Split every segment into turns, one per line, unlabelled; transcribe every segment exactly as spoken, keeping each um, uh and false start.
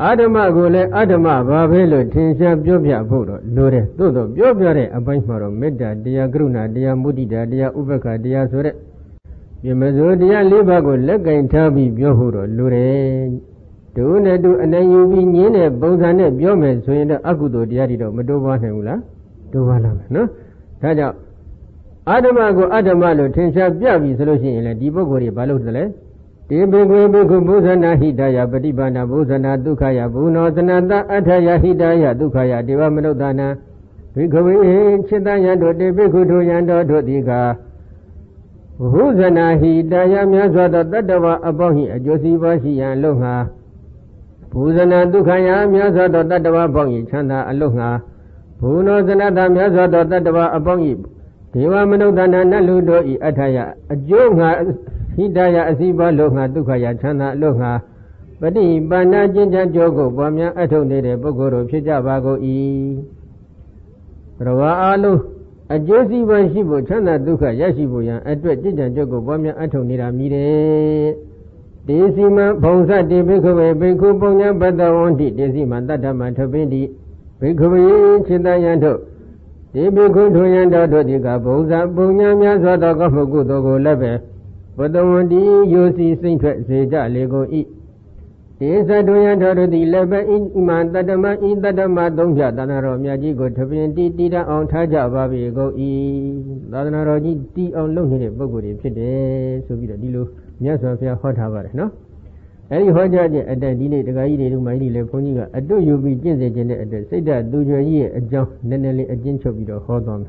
Adama go le Adama Babelo Tinsha Biobia Bodo, Lore, Dodo, Biobia, a bunch more Meda, Dia Gruna, Dia Mudida, Dia Ubeka, Dia Sore. Yamazo, Dia Libago, Lega in Tabi, Biohuro, Lure. Do ne do and then you be near Bozane, Biome, so in the Agudo, Diarido, Medova Hemula, Dovala, no? Taja Adama go Adamalo, Tinsha Biabi solution in a Dibogori Balotale. Tibigwe Buzana Hidaya, Badibana Buzana Dukaya, Buno Zanada, Ataya Hidaya, Dukaya, Divamadana, Bikovi, Chitaya, Debiku Yando, Dodiga, Buzana Hidaya, Miazada, Dadawa, Abohi, Josivashi and Loha, Buzana Dukaya, Miazada, Dadawa, Bongi, Chanda, Aloha, Buno Zanada, Miazada, Dadawa, Abongi, Divamadana, Naludo, Ataya, Jonga. Hidaya Asiba Loha Dukaya Chana Loha Badi Bana Jinja Jogo Bamya Atonde Bogoro Pijabago E Rawa Alu A Josi Bashibo Chana Duka Yashibuya Adwet Jinja Jogo Bamya Atonira Mire Desima Ponsa de Bikove Biku Bonya Bada Wanti Desima Dadama Tabindi Bikove Chidayando Debiku Tuyanda Dodiga Boza Bonya Miazada Gafugu Dogo Lebe Bodawandi Yosi Saint Seja Lego E. Esa Doya Doro the Lebe in Iman Dadama in Dadama Donja Danaro Miaji go to be Dida on Taja Babi go E. Dadanaroji T on Lonely Boguri Pide, so be the Dilo, Yasafia Hot Havar, no? Any Hoja at the delay the guy to my Leponiga, I do you be Jinja at the Seda do your year a jump, Nenelli a jincho with a hot on.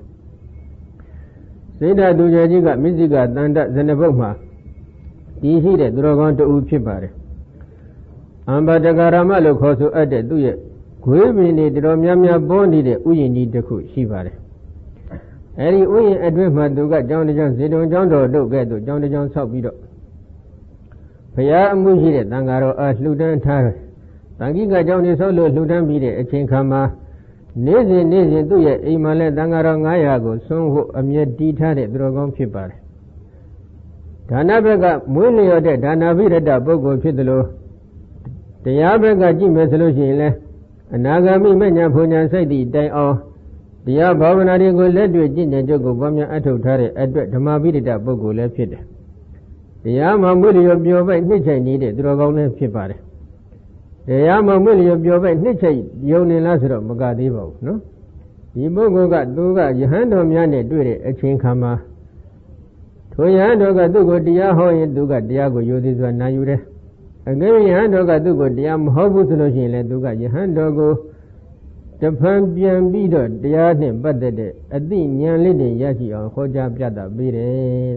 Seda Dujajiga, Miziga, Danda, Zenaboma. This is the Dragon to Uchibare. Ambadagarama Locoso added, do ye? Quimini, the Romyamia Bondi, the Uyini, the Ku, Shibare. Any Uy Edwin Maduga, John the John, Zidon John, do get to John the John Southbido. Paya Mushi, Dangaro, as Ludan Tare. Tangiga John is solo Ludan Bide, a Chinkama. Nezi Nezi do ye, Imale Dangarangayago, Songo, a mere detailed Dragon Pipar. Danabega, Muni or the Danavida da Bogo Pidalo. The Yabega Jim Solution, and Nagami Mania Punya Sadi, day off. The Yabavanari go led to a gin and jogo, Bamia Atotare, at the Mavida da Bogo left it. The Yama Muli of Jova, which I needed, Dragon Pipar. The Yama Muli of Jova, which I Yoni Lazaro, Magadivo, no? Ibogo got Duga, Yahando Miane, do it, a chinkama. Toyando Dugo, Diaho, and Duga, Diago, Yudis, and Nayure. Again, Yahando Dugo, Diam Hobu Solution, and Duga, Yahandogo, the Pampian Bido, Diane, but the day, a din, young lady, Yashi, or Hoja Piata, Bide.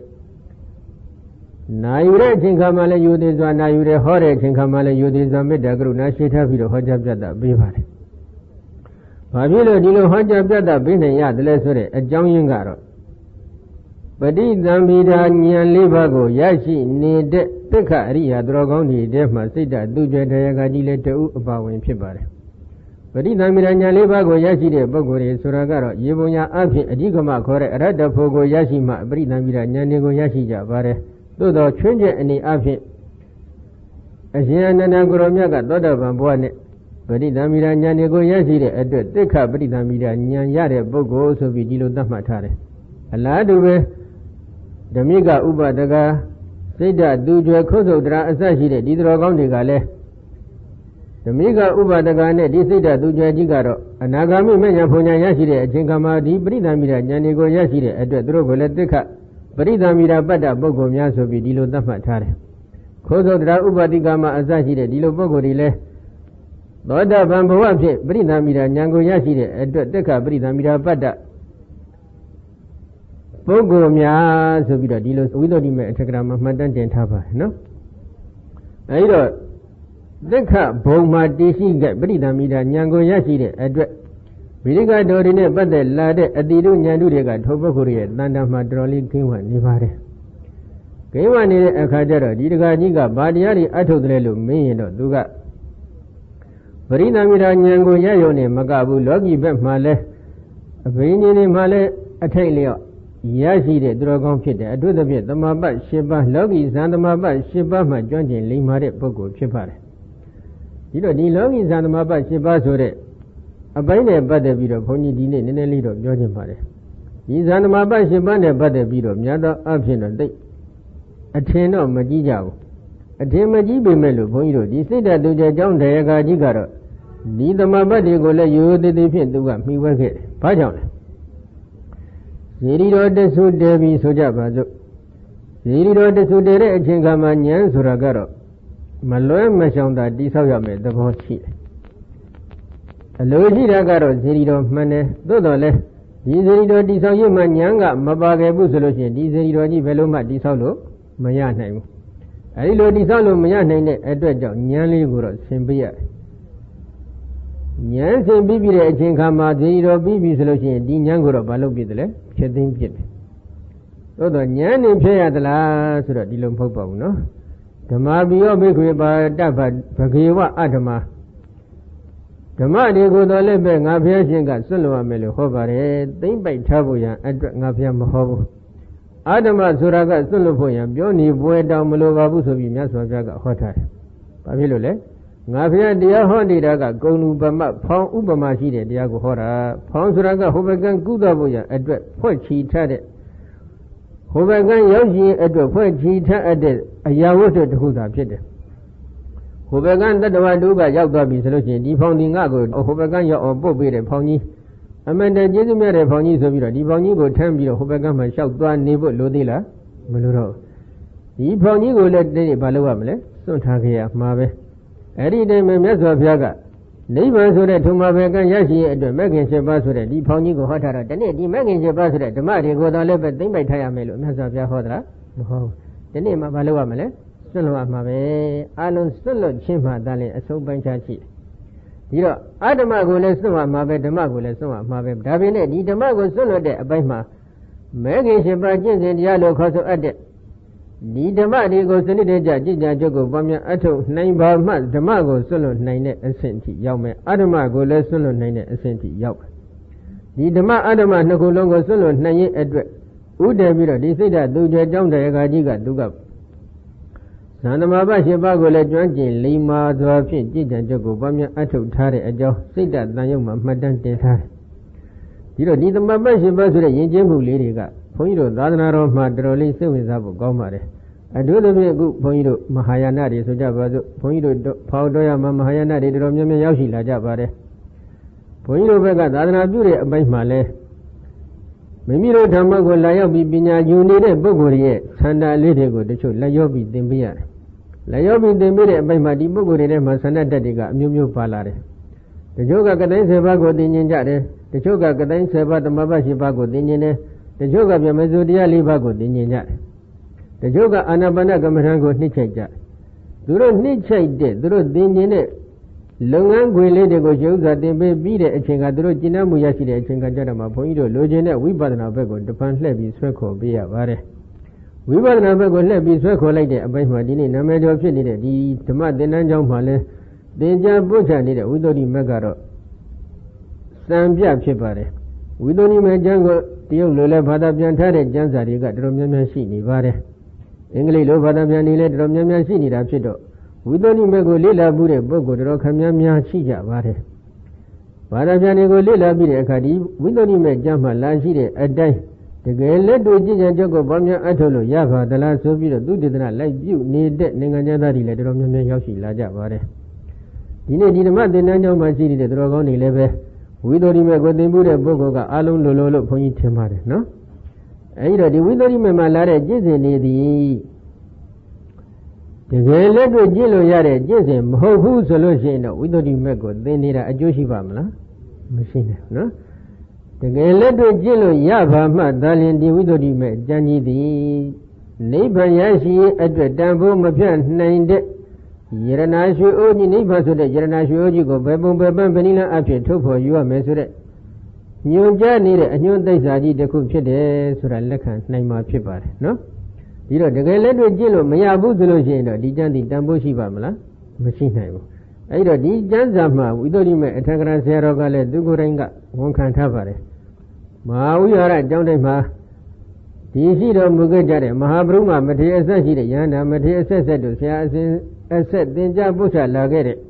Nayure, Chinkamala, Yudis, and Nayure, Hore, Chinkamala, Yudis, and Medagru, Nashita, Vido, Hoja Piata, Bivar. Pavilo, Dilo, Hoja Piata, Bine, Yad, Lesore, a John Yungaro. Badi Zambida Nyan Libago, Yashi, Nede, Peka, Ria, Dragoni, Defma, Sita, Duja, Diagadile, to Ubawin Pibare. Badi Zambida Nyan Libago, Yashi, de Bogore, Suragaro, Yibuya, Afi, Adigama, Kore, Rada Pogo, Yashima, Badi Zambida Nyanigo, Yashi, Javare, Dodo, Trenja, and the Afi. Asiana Nagoromiaga, Doda Bambuane, Badi Zambida Nyanigo, Yashi, Edward, Deka, Badi Zambida Nyan Yare, Bogo, so Vidilo Damatare. Aladube. The Miga Uba Daga, Seda Duja Kozo Dra Asashi, Didrogon de Gale. The Miga Uba Dagane, Disida Duja Gigaro, Anagami Menya Punya Yashide, Jinkama, Di Brida Mira, Yanigo Yashide, at the Drogo Letica, Brida Mira Bada Bogo Miaso Vidilo Damatare. Kozo Dra Uba Digama Asashi, Dilo Bogo Dile. Boda Bamboape, Brida Mira, Yango Yashide, at the Deca Brida Mira Bada. Bogo Mia, so we don't deal with the Telegram of Madan Tapa, no? I don't. Deka Boma Desi get Brida Mida, Yango Yashi, address. Vidiga Dorine, but the lad at the Yanduga, Tobokuria, Nanda Madroli, Kiwan, Nivare. Kiwan is a Kajara, Diga Niga, Badiari, Atodrelu, Mayan, Duga. Brida Mida, Yango Yayone, Magabu, Logi, Bent Male, a Vini Male, Atalia. Yashi, the Dragon Pit, I do the bit, the Maba, Shiba, Logi, and the Maba, Shiba, my joint in Limare, Bogo, Chipare. ဒီတော့ဒီလောကီဇာသမဘ၈ပါးဆိုတဲ့အပိုင်းနဲ့ပတ်သက်ပြီးတော့ဘုန်းကြီးဒီနေ့နည်းနည်းလေးတော့ပြောချင်ပါတယ်ဒီဇာသမဘ၈ပါးနဲ့ပတ်သက်ပြီးတော့များသောအားဖြင့်တော့သိအထင်တော့မကြီးကြဘူးအထင်မကြီးပေမဲ့လို့ဘုန်းကြီးတို့ဒီစိတ်ဓာတ်တူကျအကြောင်းတရားကာကြီးကတော့ဒီသမဘတွေကိုလည်းရိုးရိုးသေးသေးဖြင့်သူကမှီဝဲခဲ့တယ်ဘာကြောင့်လဲဇေဒီတော်တဆူတဲပြီးဆိုကြပါစို့ဇေဒီတော်တဆူတဲတဲ့အချိန်ခါမှာဉာဏ်ဆိုတာကတော့မလွဲမရှောင်တာတိဆောက်ရမယ်သဘောရှိတယ်အလိုရှိတာကတော့ဇေဒီတော်မှန်တယ်သို့တော်လည်းဒီဇေဒီတော်တိဆောက်ရမှဉာဏ်ကမပါခဲ့ဘူးဆိုလို့ရှိရင်ဒီဇေဒီတော်ကြီးဘယ်လိုမှတိဆောက်လို့မရနိုင်ဘူးအဲဒီလိုတိဆောက်လို့မရနိုင်တဲ့အတွက်ကြောင့်ဉာဏ်လေးကိုတော့ဆင်ပေးရတယ်ဉာဏ်ဆင်ပြီးပြီးတဲ့အချိန်ခါမှာဇေဒီတော်ပြီးပြီဆိုလို့ရှိရင်ဒီဉာဏ်ကိုတော့မလုပ်ပြစ်တယ်လေဖြစ်သိမ်းပြစ်တယ်သို့တော့ဉာဏ်နဲ့ဖြစ်ရသလားဆိုတော့ဒီလိုမဟုတ်ပါဘူးနော်ဓမ္မပိယောဘိက္ခေပါတဗ္ဗဗဂေဝအဓမ္မဓမ္မတွေကိုတော့လည်းပဲငါဘုရားရှင်ကစွန့်လွတ်ရမယ်လို့ဟောပါတယ်သိမ့်ပိုက်ထားဖို့ရန်အတွက်ငါဘုရားမဟောဘူးအဓမ္မဆိုတာကစွန့်လွတ်ဖို့ရန်ပြောနေပွဲတောင်မလိုပါဘူးဆိုပြီးမြတ်စွာဘုရားကဟောထားတယ်ဘာဖြစ်လို့လဲငါဘုရားတရားဟောနေတာကဂုဏ်ဥပမဖောင်းဥပမာရှိတဲ့တရားကိုဟောတာဖောင်းဆိုတာကဟိုဘကံကုသဖို့ရန်အတွက်ဖွဲ့ချီထားတဲ့ဟိုဘကံရောက်ရှိအတွက်ဖွဲ့ချီထားတဲ့အရာဝတ္ထုတစ်ခုသာဖြစ်တယ်ဟိုဘကံတတ္တဝတုကရောက်သွားပြီဆိုလို့ရှိရင်ဒီဖောင်းဒီငါကိုဟိုဘကံရောက်အောင်ပို့ပေးတဲ့ဖောင်းကြီးအမှန်တည်းကျေးဇူးမြတ်တဲ့ဖောင်းကြီးဆိုပြီးတော့ဒီဖောင်းကြီးကိုထမ်းပြီးတော့ဟိုဘကံမှာလျှောက်သွားနေဖို့လိုသေးလားမလိုတော့ဒီဖောင်းကြီးကိုလည်းတည်းဘာလုပ်ရမလဲစွန့်ထားခဲ့ရမှာပဲအဲ့ဒီတည်းမှာမြတ်စွာဘုရားကနိဗ္ဗာန်ဆိုတဲ့ထုံမှာပဲကံရရှိရဲ့အတွက်မဂ္ဂင်၈ပါးဆိုတဲ့ဒီဖောင်းကြီးကိုဟောထားတော့ဒီနေ့ဒီမဂ္ဂင်၈ပါးဆိုတဲ့ဓမ္မတွေကိုတော့လည်းပဲသိမ့်ပိုက်ထားရမယ်လို့မြတ်စွာဘုရားဟောတာမဟုတ်ဘူးဒီနေ့မှာဘာလုပ်ရမလဲစွန့်လွတ်ရမှာပဲအလုံးစွန့်လွတ်ခြင်းမှသာလျှင်အဆုံးပိုင်းခြားရှိတယ်ဒီတော့အဓမ္မကိုလည်းစွန့်ရမှာပဲဓမ္မကိုလည်းစွန့်ရမှာပဲဒါပေမဲ့ဒီဓမ္မကိုစွန့်လွတ်တဲ့အပိုင်းမှာမဂ္ဂင်၈ပါးကျင့်စဉ်တရားလို့ခေါ်ဆိုအပ်တဲ့ဒီဓမ္မတွေကိုစနစ်တကျကြည်ကြံကြုတ်ကိုပွားများအထုတ်နိုင်ပါမှဓမ္မကိုစွန့်လွတ်နိုင်တဲ့အဆင့်ထိရောက်မယ်အဓမ္မကိုလည်းစွန့်လွတ်နိုင်တဲ့အဆင့်ထိရောက်မယ်ဒီဓမ္မအဓမ္မနှစ်ခုလုံးကိုစွန့်လွတ်နိုင်ရဲ့အတွက်ဥတည်ပြီးတော့ဒီစိတ်ဓာတ်သူကျကြောင်းတရားကကြီးကသူကသံသမဘ၈ပါးကိုလည်းကျွမ်းကျင်လိမ္မာစွာဖြင့်ကြည်ကြံကြုတ်ကိုပွားများအထုတ်ထားတဲ့အကြောင်းစိတ်ဓာတ်တန်ရုံမှာမှတ်တမ်းတင်ထားတယ်ဒီတော့ဒီသမဘ၈ပါးဆိုတဲ့ယဉ်ကျေးမှုလေးတွေကဘုန်းကြီးတို့သာသနာတော်မှာတော်တော်လေးစိတ်ဝင်စားဖို့ကောင်းပါတယ်အထူးသဖြင့်အခုဘုန်းကြီးတို့မဟာယာနတွေဆိုကြပါစို့ဘုန်းကြီးတို့ဖောက်တော်ရမှာမဟာယာနတွေတော်တော်များများရောက်ရှိလာကြပါတယ်ဘုန်းကြီးတို့ဘက်ကသာသနာပြုတဲ့အပိုင်းမှာလဲမိမိတို့ဓမ္မကိုလာရောက်ပြီးပညာယူနေတဲ့ပုဂ္ဂိုလ်ရဲ့ဆန္ဒလေးတွေကိုတချို့လက်ရောပြီးသင်ပေးရတယ်လက်ရောပြီးသင်ပေးတဲ့အပိုင်းမှာဒီပုဂ္ဂိုလ်တွေထဲမှာဆန္ဒတက်တွေကအမျိုးမျိုးပါလာတယ်တချို့ကကတိုင်း၁၀ပါးကိုသင်ကျင်ကြတယ်တချို့ကကတိုင်း၁၀ပါးသမဘ၈ပါးကိုသင်ကျင်တယ်တချို့ကပြမစုတရား၄ပါးကိုသင်ကျင်ကြတယ်တချို့ကအာနာပါနကမ္မထံကိုနှိမ့်ချိုက်ကြသူတို့နှိမ့်ချိုက်တဲ့သူတို့သင်ကျင်တဲ့လုပ်ငန်းခွင်လေးတွေကိုရှုပ်စွာတင်ပေးပြီးတဲ့အချိန်ကသူတို့ကျင့်တတ်မှုရရှိတဲ့အချိန်ကကြတော့မှဘုန်းကြီးတို့လိုချင်တဲ့ဝိပဿနာဘက်ကိုတပံလှည့်ပြီးဆွဲခေါ်ပေးရပါတယ်ဝိပဿနာဘက်ကိုလှည့်ပြီးဆွဲခေါ်လိုက်တဲ့အပိုင်းမှာဒီနေ့နာမည်ကျော်ဖြစ်နေတဲ့ဒီဓမ္မသင်တန်းကျောင်းမှာလဲသင်ကြားပို့ချနေတဲ့ဝိသုဒ္ဓိမက်ကတော့စံပြဖြစ်ပါတယ်ဝိသုဒ္ဓိမက်ကျမ်းကိုတရုတ်လိုလဲဘာသာပြန်ထားတဲ့ကျမ်းစာတွေကတော်တော်များများရှိနေပါတယ်အင်္ဂလိပ်လိုဘာသာပြန်နေလဲတော်တော်များများရှိနေတာဖြစ်တော့ဝိသုဒ္ဓိမက်ကိုလေ့လာမှုတဲ့ပုဂ္ဂိုလ်တော်ခမ်းများများရှိကြပါတယ်ဘာသာပြန်တွေကိုလေ့လာပြီးတဲ့အခါဒီဝိသုဒ္ဓိမက်ကျမ်းမှာလာရှိတဲ့အတိုင်းတကယ်လက်တွေ့ကြည်ကြံကြုတ်ကိုပေါင်းများအထုတ်လို့ရပါသလားဆိုပြီးတော့သူတေသနာလိုက်ပြုနေတဲ့နိုင်ငံသားတွေလည်းတော်တော်များများရောက်ရှိလာကြပါတယ်ဒီနေ့ဒီဓမ္မသင်တန်းကျောင်းမှာရှိနေတဲ့တော်ကောင်းတွေလည်းပဲဝိသုဒ္ဓိမက်ကိုသင်မှုတဲ့ပုဂ္ဂိုလ်ကအားလုံးလိုလိုလို့ဘုန်းကြီးထင်ပါတယ်နော်အဲဒီတော့ဒီဝိသုဒ္ဓိမက်မှာလာတဲ့ကျင့်စဉ်တွေသည်တကယ်လက်တွေ့ကျင့်လို့ရတဲ့ကျင့်စဉ်မဟုတ်ဘူးဆိုလို့ရှိရင်တော့ဝိသုဒ္ဓိမက်ကိုသင်နေတာအကျိုးရှိပါမလားမရှိနဲ့နော်တကယ်လက်တွေ့ကျင့်လို့ရပါမှသာလျှင်ဒီဝိသုဒ္ဓိမက်အကျဉ်းကြီးသည်နိဗ္ဗာန်ရရှိရေးအတွက်တန်ဖိုးမပြတ်နိုင်တဲ့ယရနာရွှေအိုးကြီးနိဗ္ဗာန်ဆိုတဲ့ယရနာရွှေအိုးကြီးကိုဘယ်ပုံဘယ်ပန်းဗနိလအဖြစ်ထုတ်ဖော်ယူရမယ်ဆိုတဲ့ညွန်ကြားနေတဲ့အညွှန်းသိက္ခာကြီးတစ်ခုဖြစ်တယ်ဆိုတာလက်ခံနိုင်မှာဖြစ်ပါတယ်နော်ဒီတော့တကယ်လက်တွေ့ကျင့်လို့မရဘူးဆိုလို့ရှိရင်တော့ဒီကျမ်းဒီတန်ဖိုးရှိပါမလားမရှိနိုင်ဘူးအဲ့တော့ဒီကျမ်းစာမှာဝိသုဒ္ဓိမက်အထက်ကရာဆရာတော်ကလည်းသူကိုယ်တိုင်ကဝန်ခံထားပါတယ်မဟာဝိဟာရအကြောင်းတိုင်းမှာဒီရှိတော်မူခဲ့ကြတဲ့မဟာဗုဒ္ဓမထေရအဆက်ရှိတဲ့ယန္တာမထေရအဆက်ဆက်တို့ဆရာအစဉ်အဆက်သင်ကြားပု္ပ္ပလာခဲ့တဲ့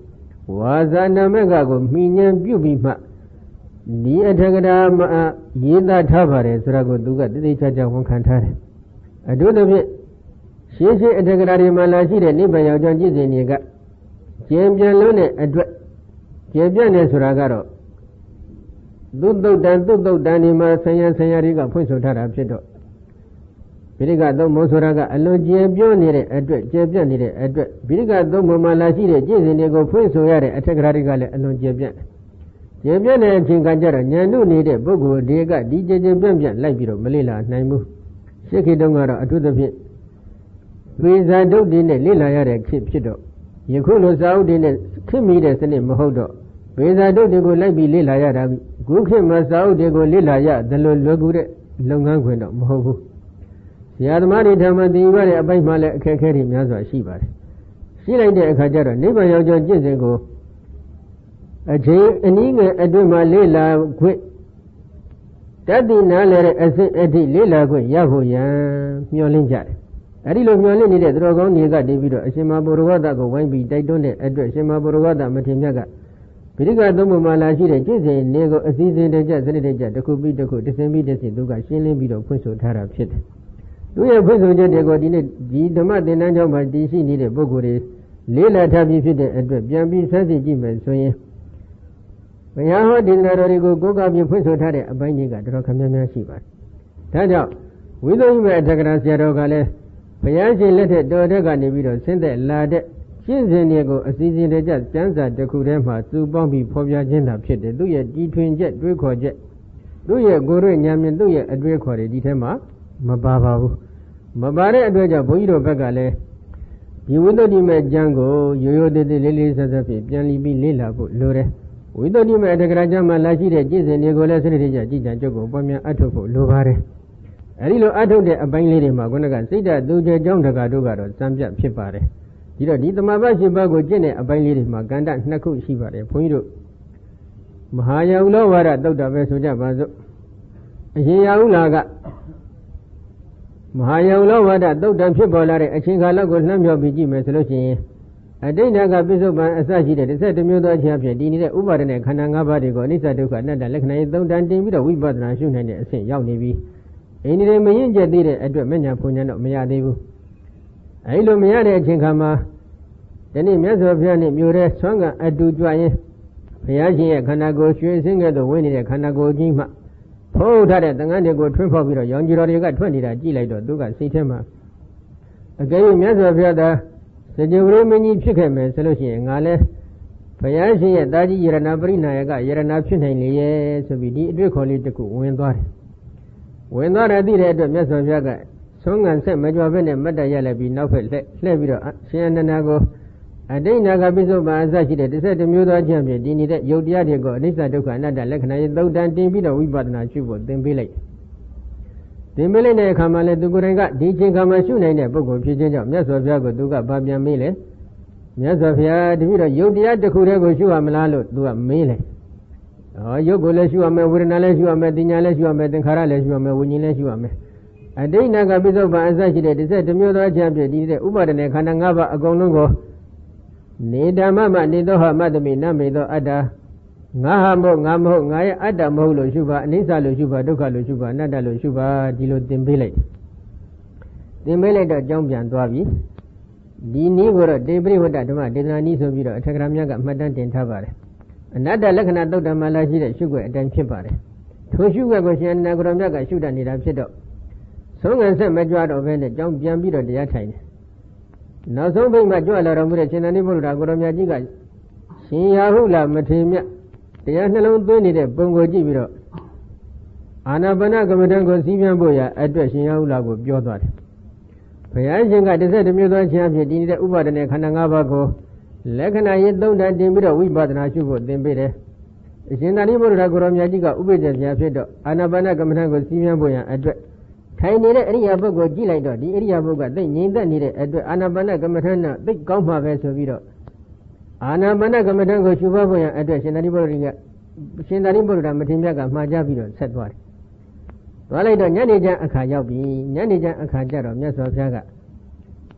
ဝါစာနာမကကိုမှီဉဏ်ပြုပြီးမှဒီအထက်ကရာမှာရေးသားထားပါတယ်ဆိုတာကိုသူကတိတိကျကျဝန်ခံထားတယ်အထူးသဖြင့်ရှင်းရှင်းအထက်ကရာတွေမှာလာရှိတဲ့နိဗ္ဗာန်ရောက်ကြောင်းကြည်စင်တွေကကျင်ပြန်လုံးတဲ့အတွက်ကျင်ပြန့်နေဆိုတာကတော့သုတ်တုတ်တန်သုတ်တုတ်တန်ဒီမှာဆံရဆံရတွေကဖွင့်ဆိုထားတာဖြစ်တော့ဗိရိကသုံးမုံဆိုတာကအလွန်ကျင်ပြောနေတဲ့အတွက်ကျင်ပြန့်နေတဲ့အတွက်ဗိရိကသုံးမုံမှာလာရှိတဲ့ကြည်စင်တွေကိုဖွင့်ဆိုရတဲ့အထက်ကရာတွေကလည်းအလွန်ကျင်ပြန့်ကျင်ပြန့်တဲ့အချိန်ကကြတော့ဉာဏ်တို့နေတဲ့ပုဂ္ဂိုလ်တွေကဒီကျင်ကျင်ပြန့်ပြန့်လိုက်ပြီးတော့မလေ့လာနိုင်ဘူးရှေ့ခေတ်တုန်းကတော့အထူးသဖြင့်ဝိဇာဒုတ်တွေနဲ့လေ့လာရတဲ့ခေတ်ဖြစ်တော့ယခုလိုစာအုပ်တွေနဲ့ခင်မိတဲ့စနစ်မဟုတ်တော့ဝိဇာဒုတ်တွေကိုလိုက်ပြီးလေ့လာရတာခုခေတ်မှာစာအုပ်တွေကိုလေ့လာရတယ်လို့လွယ်ကူတဲ့လုပ်ငန်းခွင်တော့မဟုတ်ဘူးဆရာသမားတွေဓမ္မသင်ယူရတဲ့အပိုင်းမှာလည်းအခက်အခဲတွေများစွာရှိပါတယ်ရှိလိုက်တဲ့အခါကျတော့နိဗ္ဗာန်ရောက်ကြောင်းကျင့်စဉ်ကိုအချိန်အနည်းငယ်အတွင်းမှာလေ့လာခွင့်တတိနာလည်းတဲ့အစစ်အထိလေ့လာခွင့်ရဖို့ရန်မျှော်လင့်ကြတယ်အဲဒီလိုမျှော်လင့်နေတဲ့သူတော်ကောင်းတွေကတည်ပြီးတော့အရှင်မဘုရဝတ္တကိုဝိုင်းပြီးတိုက်တွန်းတဲ့အတွက်ရှင်မဘုရဝတ္တမထေရမြတ်ကဗိရိကသုံးပုံမှာလာရှိတဲ့ကျင့်စဉ်နေကိုအစည်းအဝေးတကြစနစ်တကြတစ်ခုပြီးတစ်ခုတစ်စင်ပြီးတစ်စင်သူကရှင်းလင်းပြီးတော့ဖွင့်ဆိုထားတာဖြစ်တယ်သူရဲ့ဖွင့်ဆိုချက်တွေကိုဒီနေ့ဒီဓမ္မသင်တန်းကျောင်းမှာတည်ရှိနေတဲ့ပုဂ္ဂိုလ်တွေလေးလာထားပြီးဖြစ်တဲ့အတွက်ပြန်ပြီးဆန်းစစ်ကြည့်မယ်ဆိုရင်ဘုရားဟောဒီနာတော်တွေကိုကိုးကားပြီးဖွင့်ဆိုထားတဲ့အပိုင်းကြီးကတော်တော်ခမ်းများရှိပါတယ်ဒါကြောင့်ဝိသုယမေအထက်ကရာဆရာတော်ကလည်းဘုရားရှင်လက်ထက်တော်တဲ့ကနေပြီးတော့ဆင်းသက်လာတဲ့ရှင်းစဉ်တွေကိုအစီအစဉ်တကျကျမ်းစာတစ်ခုထဲမှာစုပေါင်းပြီးဖော်ပြခြင်းသာဖြစ်တယ်သူရဲ့တီထွင်ချက်တွေးခေါ်ချက်သူရဲ့ကိုယ်ရွေးဉာဏ်မြင်သူရဲ့အတွေးခေါ်တွေဒီထဲမှာမပါပါဘူးမပါတဲ့အတွက်ကြောင့်ဘုန်းကြီးတို့ဘက်ကလည်းဒီဝိသုဒ္ဓိမေကျမ်းကိုရိုးရိုးသေးသေးလေးလေးဆက်ဆက်ဖြင့်ပြန်လီပြီးလေ့လာဖို့လိုတယ်ဝိသုဒ္ဓိမေအထက်ကရာကျမ်းမှာလာရှိတဲ့ကျင့်စဉ်တွေကိုလည်းစနစ်တကျကြည်ကြံကြုတ်ကိုပွားများအထောက်ဖို့လိုပါတယ်အဲဒီလိုအထုတ်တဲ့အပိုင်းလေးတွေမှာခုနကစိတ်ဓာတ်သူကျဲကြောင်းတကာတို့ကတော့စံပြဖြစ်ပါတယ်ဒီတော့ဒီသမာပတ်ရှင်ဘတ်ကိုကျင့်တဲ့အပိုင်းလေးတွေမှာကန္တနှစ်ခုရှိပါတယ်ဘုန်းကြီးတို့မဟာယဟုလောဝါဒတုတ်တာပဲဆိုကြပါစို့အရှင်ယဟုလာကမဟာယဟုလောဝါဒတုတ်တံဖြစ်ပေါ်လာတဲ့အချိန်ကာလကိုလှမ်းမြောက်ပြီးကြည့်မယ်ဆိုလို့ရှိရင်အတိတ်ကပိဿုပန်အစရှိတဲ့တစ်ဆက်တစ်မျိုးသောအချင်းအဖြစ်တည်နေတဲ့ဥပါဒနဲ့ခန္ဓာ၅ပါးတွေကိုအနိစ္စဒုက္ခအနတ္တလက္ခဏာရေးသုံးတန်တင်ပြီးတော့ဝိပဿနာရှုနိုင်တဲ့အဆင့်ရောက်နေပြီးအိန္ဒိယမရင်ကျက်သေးတဲ့အတွက်မညာဘုံညာတော့မရသေးဘူးအဲဒီလိုမရတဲ့အချိန်ခါမှာဒီနေ့မြတ်စွာဘုရားနဲ့မျိုးတဲ့ဆွမ်းကအတူကြွရင်ဘုရားရှင်ရဲ့ခန္ဓာကိုယ်ရွှေစင်းကဲ့သို့ဝင်နေတဲ့ခန္ဓာကိုယ်ကြီးမှဖုံးထားတဲ့သံဃာတွေကိုထွန်းဖောက်ပြီးတော့ရောင်ကြီးတော်တွေကထွက်နေတာကြည့်လိုက်တော့သူကစိတ်ထဲမှာအကယ်၍မြတ်စွာဘုရားသာစကြဝဠာမင်းကြီးဖြစ်ခဲ့မယ်ဆိုလို့ရှိရင်ငါလည်းဘုရားရှင်ရဲ့တာကြီးယရဏပရိနာယကယရဏဖြစ်နိုင်လေရဲ့ဆိုပြီးဒီအတွေ့ခေါ်လေးတစ်ခုဝင်သွားတယ်ဝင်သွားတယ်သိတဲ့အတွက်မြတ်စွာဘုရားကဆုံးငံဆက်မကြွဘဲနဲ့မတ်တရလည်းပြီးနောက်ဖက်လှည့်လှည့်ပြီးတော့ရှင်အနန္ဒာကိုအတိတ်နာကပိဿုပန်အစရှိတဲ့တစ်ဆက်တစ်မျိုးသောအချက်ဖြင့်ဒီနေတဲ့ယုတ်တရားတွေကိုအနိစ္စဒုက္ခအနတ္တလက္ခဏာရေးသုံးတန်တင်ပြီးတော့ဝိပဿနာရှုဖို့သင်ပေးလိုက်သင်ပေးလိုက်တဲ့အခါမှာလည်းသူကိုယ်တိုင်ကဒီချိန်ခါမှာရှုနိုင်တဲ့ပုဂ္ဂိုလ်ဖြစ်ခြင်းကြောင့်မြတ်စွာဘုရားကိုသူကဗာပြန်မေးလေမြတ်စွာဘုရားတပည့်တော်ယုတ်တရားတစ်ခုတည်းကိုရှုရမလားလို့သူကမေးလေဩယုတ်ကိုလည်းရှုရမယ်ဝေဒနာလည်းရှုရမယ်တင်ညာလည်းရှုရမယ်သင်္ခါရလည်းရှုရမယ်ဝိညာဉ်လည်းရှုရမယ်အတိတ်နာကပိဿုပန်အစရှိတဲ့တစ်ဆက်တစ်မျိုးသောအချက်ဖြင့်ဒီတဲ့ဥပါဒနဲ့ခန္ဓာ၅ပါးအကုန်လုံးကိုနေဓမ္မမနေသောဟမတ္တမိနမေသောအတ္တငါဟာမဟုတ်ငါမဟုတ်ငါရဲ့အတ္တမဟုတ်လို့ရှုပါအနိစ္စလို့ရှုပါဒုက္ခလို့ရှုပါအနတ္တလို့ရှုပါဒီလိုသင်ပေးလိုက်သင်ပေးလိုက်တော့ကြောင်းပြန်သွားပြီဒီနည်းကိုတော့တေပရိဝတ္တဓမ္မဒေသနာနည်းဆိုပြီးတော့အထက်ကရာမြတ်ကမှတ်တမ်းတင်ထားပါတယ်အနတ္တလက္ခဏာသုတ်တံမှာလာရှိတဲ့ရှုွက်အတိုင်းဖြစ်ပါတယ်ထိုရှုွက်ကိုရှင်အနန္ဒကိုရမြတ်ကရှုတတ်နေတာဖြစ်တော့ဆုံးငံဆက်မကြွတော့ဘဲနဲ့ကြောင်းပြန်ပြီးတော့တရားထိုင်တယ်နောက်ဆုံးဘိမှကြွလာတော်မူတဲ့ရှင်သာရိပုတ္တရာကိုရမြတ်ကြီးကရှင်ရာဟုလာမထေမြတ်တရားနှလုံးသွင်းနေတဲ့ပုံကိုကြည့်ပြီးတော့အာနာပါနကမ္မဋ္ဌာန်းကိုစီးပြန်ဖို့ရအတွက်ရှင်ရာဟုလာကိုပြောသွားတယ်ဘုရားရှင်ကတစ်ဆက်တစ်မျိုးသောခြင်းအဖြစ်ဒီနေတဲ့ဥပါဒနဲ့ခန္ဓာ၅ပါးကိုလက္ခဏာရေးသုံးတန်တင်ပြီးတော့ဝိပဿနာရှုဖို့သင်ပေးတယ်အရှင်သာရိပုတ္တရာကိုရမြတ်ကြီးကဥပိ္ပဇ္ဇရာဖြစ်တော့အာနာပါနကမ္မဋ္ဌာန်းကိုစီးပြန်ဖို့ရအတွက်ထိုင်နေတဲ့အရိယာပုဂ္ဂိုလ်ကြည့်လိုက်တော့ဒီအရိယာပုဂ္ဂိုလ်ကသိငြိမ်သက်နေတဲ့အတွက်အာနာပါနကမ္မဋ္ဌာန်းနဲ့သိကောင်းမှာပဲဆိုပြီးတော့အာနာပါနကမ္မဋ္ဌာန်းကိုရှုဖို့ဖို့ရအတွက်ရှင်သာရိပုတ္တရာကရှင်သာရိပုတ္တရာမထေရမြတ်ကမှားကြပြီးတော့ဆက်သွားတယ်။သွားလိုက်တော့ညနေကျအခါရောက်ပြီညနေကျအခါကျတော့မြတ်စွာဘုရားက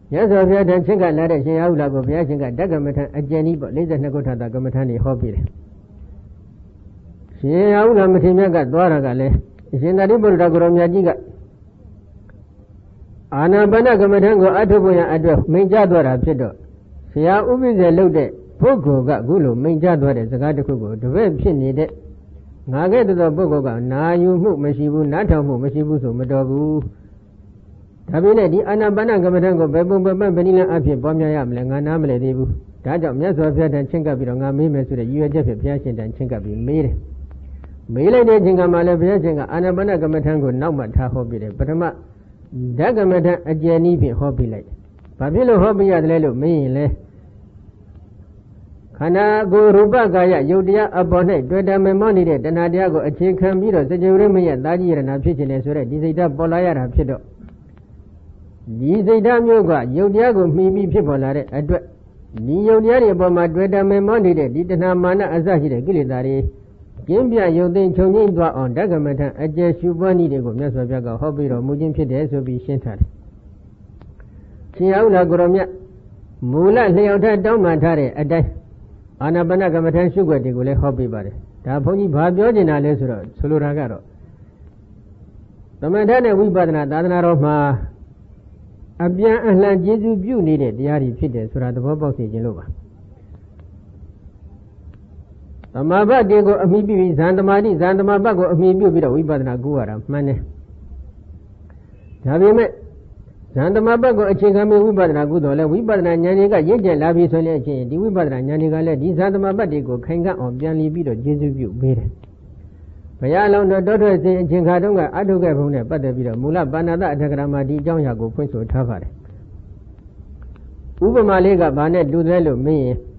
ရသော်ဘုရားတန်ချင်းကလာတဲ့ရှင်ရဟုလာကိုဘုရားရှင်ကဓကမထအကျဉ်းကြီးပေါ့၄၂ခုထာတာကမ္မထနေဟောပြီးတယ်ရှင်ရဟုလာမထေရမြတ်ကသွားတာကလည်းအရှင်သာရိပုတ္တရာကိုရောမြတ်ကြီးကအာနာပါနကမ္မထကိုအထုပ်ဖို့ရအတွက်မိန့်ကြားသွားတာဖြစ်တော့ဆရာဥပိ္ပဇေလုပ်တဲ့ပုဂ္ဂိုလ်ကအခုလိုမိန့်ကြားသွားတဲ့စကားတစ်ခုကိုတပည့်ဖြစ်နေတဲ့ငါကဲ့သို့သောပုဂ္ဂိုလ်ကနာယူမှုမရှိဘူးနားထောင်မှုမရှိဘူးဆိုမတော်ဘူးဒါပေမဲ့ဒီအာနာပါနကမ္မထကိုဘယ်ပုံဘယ်ပန်းဘယ်နည်းလမ်းအဖြစ်ပွားများရမလဲငါနားမလည်သေးဘူးဒါကြောင့်မြတ်စွာဘုရားတန်ချင်းကပ်ပြီးတော့ငါမေးမယ်ဆိုတဲ့ရည်ရွယ်ချက်ဖြင့်ဘုရားရှင်တန်ချင်းကပ်ပြီးမေးတယ်မေးလိုက်တဲ့အချိန်ကမှလည်းဘုရားရှင်ကအာနာပါနကမ္မထကိုနောက်မှထားဟောပြီးတယ်ပထမဓကမထအကျဉ်းနည်းဖြင့်ဟောပြလိုက်တယ်။ဘာဖြစ်လို့ဟောပြရတယ်လဲလို့မေးရင်လေခန္ဓာကိုယ်ရူပကာယယုတ်တရားအပေါ်၌တွေ့တာမမောနေတဲ့တဏှာတရားကိုအခြေခံပြီးတော့စကြဝဠာမရဲ့တာကြီးရဏဖြစ်ခြင်းလေဆိုတဲ့ဒီစိတ်ဓာတ်ပေါ်လာရတာဖြစ်တော့ဒီစိတ်ဓာတ်မျိုးကယုတ်တရားကိုမှီပြီးဖြစ်ပေါ်လာတဲ့အတွက်ဒီယုတ်တရားတွေအပေါ်မှာတွေ့တာမမောနေတဲ့ဒီတဏှာမာနအစရှိတဲ့ကိလေသာတွေကျင်းပြယုတ်သိမ်းချုပ်ငိမ့်သွားအောင်ဓကမထအကျယ်ရှုပွားနည်းတွေကိုမြတ်စွာဘုရားကဟောပြီးတော်မူခြင်းဖြစ်တယ်ဆိုပြီးရှင်းထားတယ်။ရှင်ရဟုလာကိုရောမြတ်မူလလျှောက်ထတောင်းပန်ထားတဲ့အတိုင်းအာနာပါနကမ္မထရှုွက်တွေကိုလည်းဟောပြပါတယ်။ဒါဘုန်းကြီးဘာပြောချင်တာလဲဆိုတော့ဆိုလိုတာကတော့သမထနဲ့ဝိပဿနာသာသနာတော်မှာအပြန်အလှန်ကျေစုပြုနေတဲ့တရားတွေဖြစ်တယ်ဆိုတာသဘောပေါက်စေခြင်းလို့ပါသမာဘတ်တွေကိုအမိပြုပြီးဇန်သမာဓိဇန်သမာဘတ်ကိုအမိပြုပြီးတော့ဝိပဿနာကူရတာမှန်တယ်ဒါပေမဲ့ဇန်သမာဘတ်ကိုအခြေခံပြီးဝိပဿနာကူတော့လဲဝိပဿနာဉာဏ်တွေကရင့်ကျက်လာပြီဆိုရင်အချင်းဒီဝိပဿနာဉာဏ်တွေကလည်းဒီဇန်သမာဘတ်တွေကိုခိုင်ခံ့အောင်ပြန်လီပြီးတော့ကျေစုပြုပေးတယ်ဘုရားအလုံးတော်တော်ထွက်စဉ်အချင်းခါတုန်းကအထုခဲ့ဘုံနဲ့ပတ်သက်ပြီးတော့မူလပါဏာတအထက်ကရာမှာဒီအကြောင်းအရာကိုဖွင့်ဆိုထားပါတယ်ဥပမာလေးကဘာနဲ့တူတယ်လို့မင်းရင်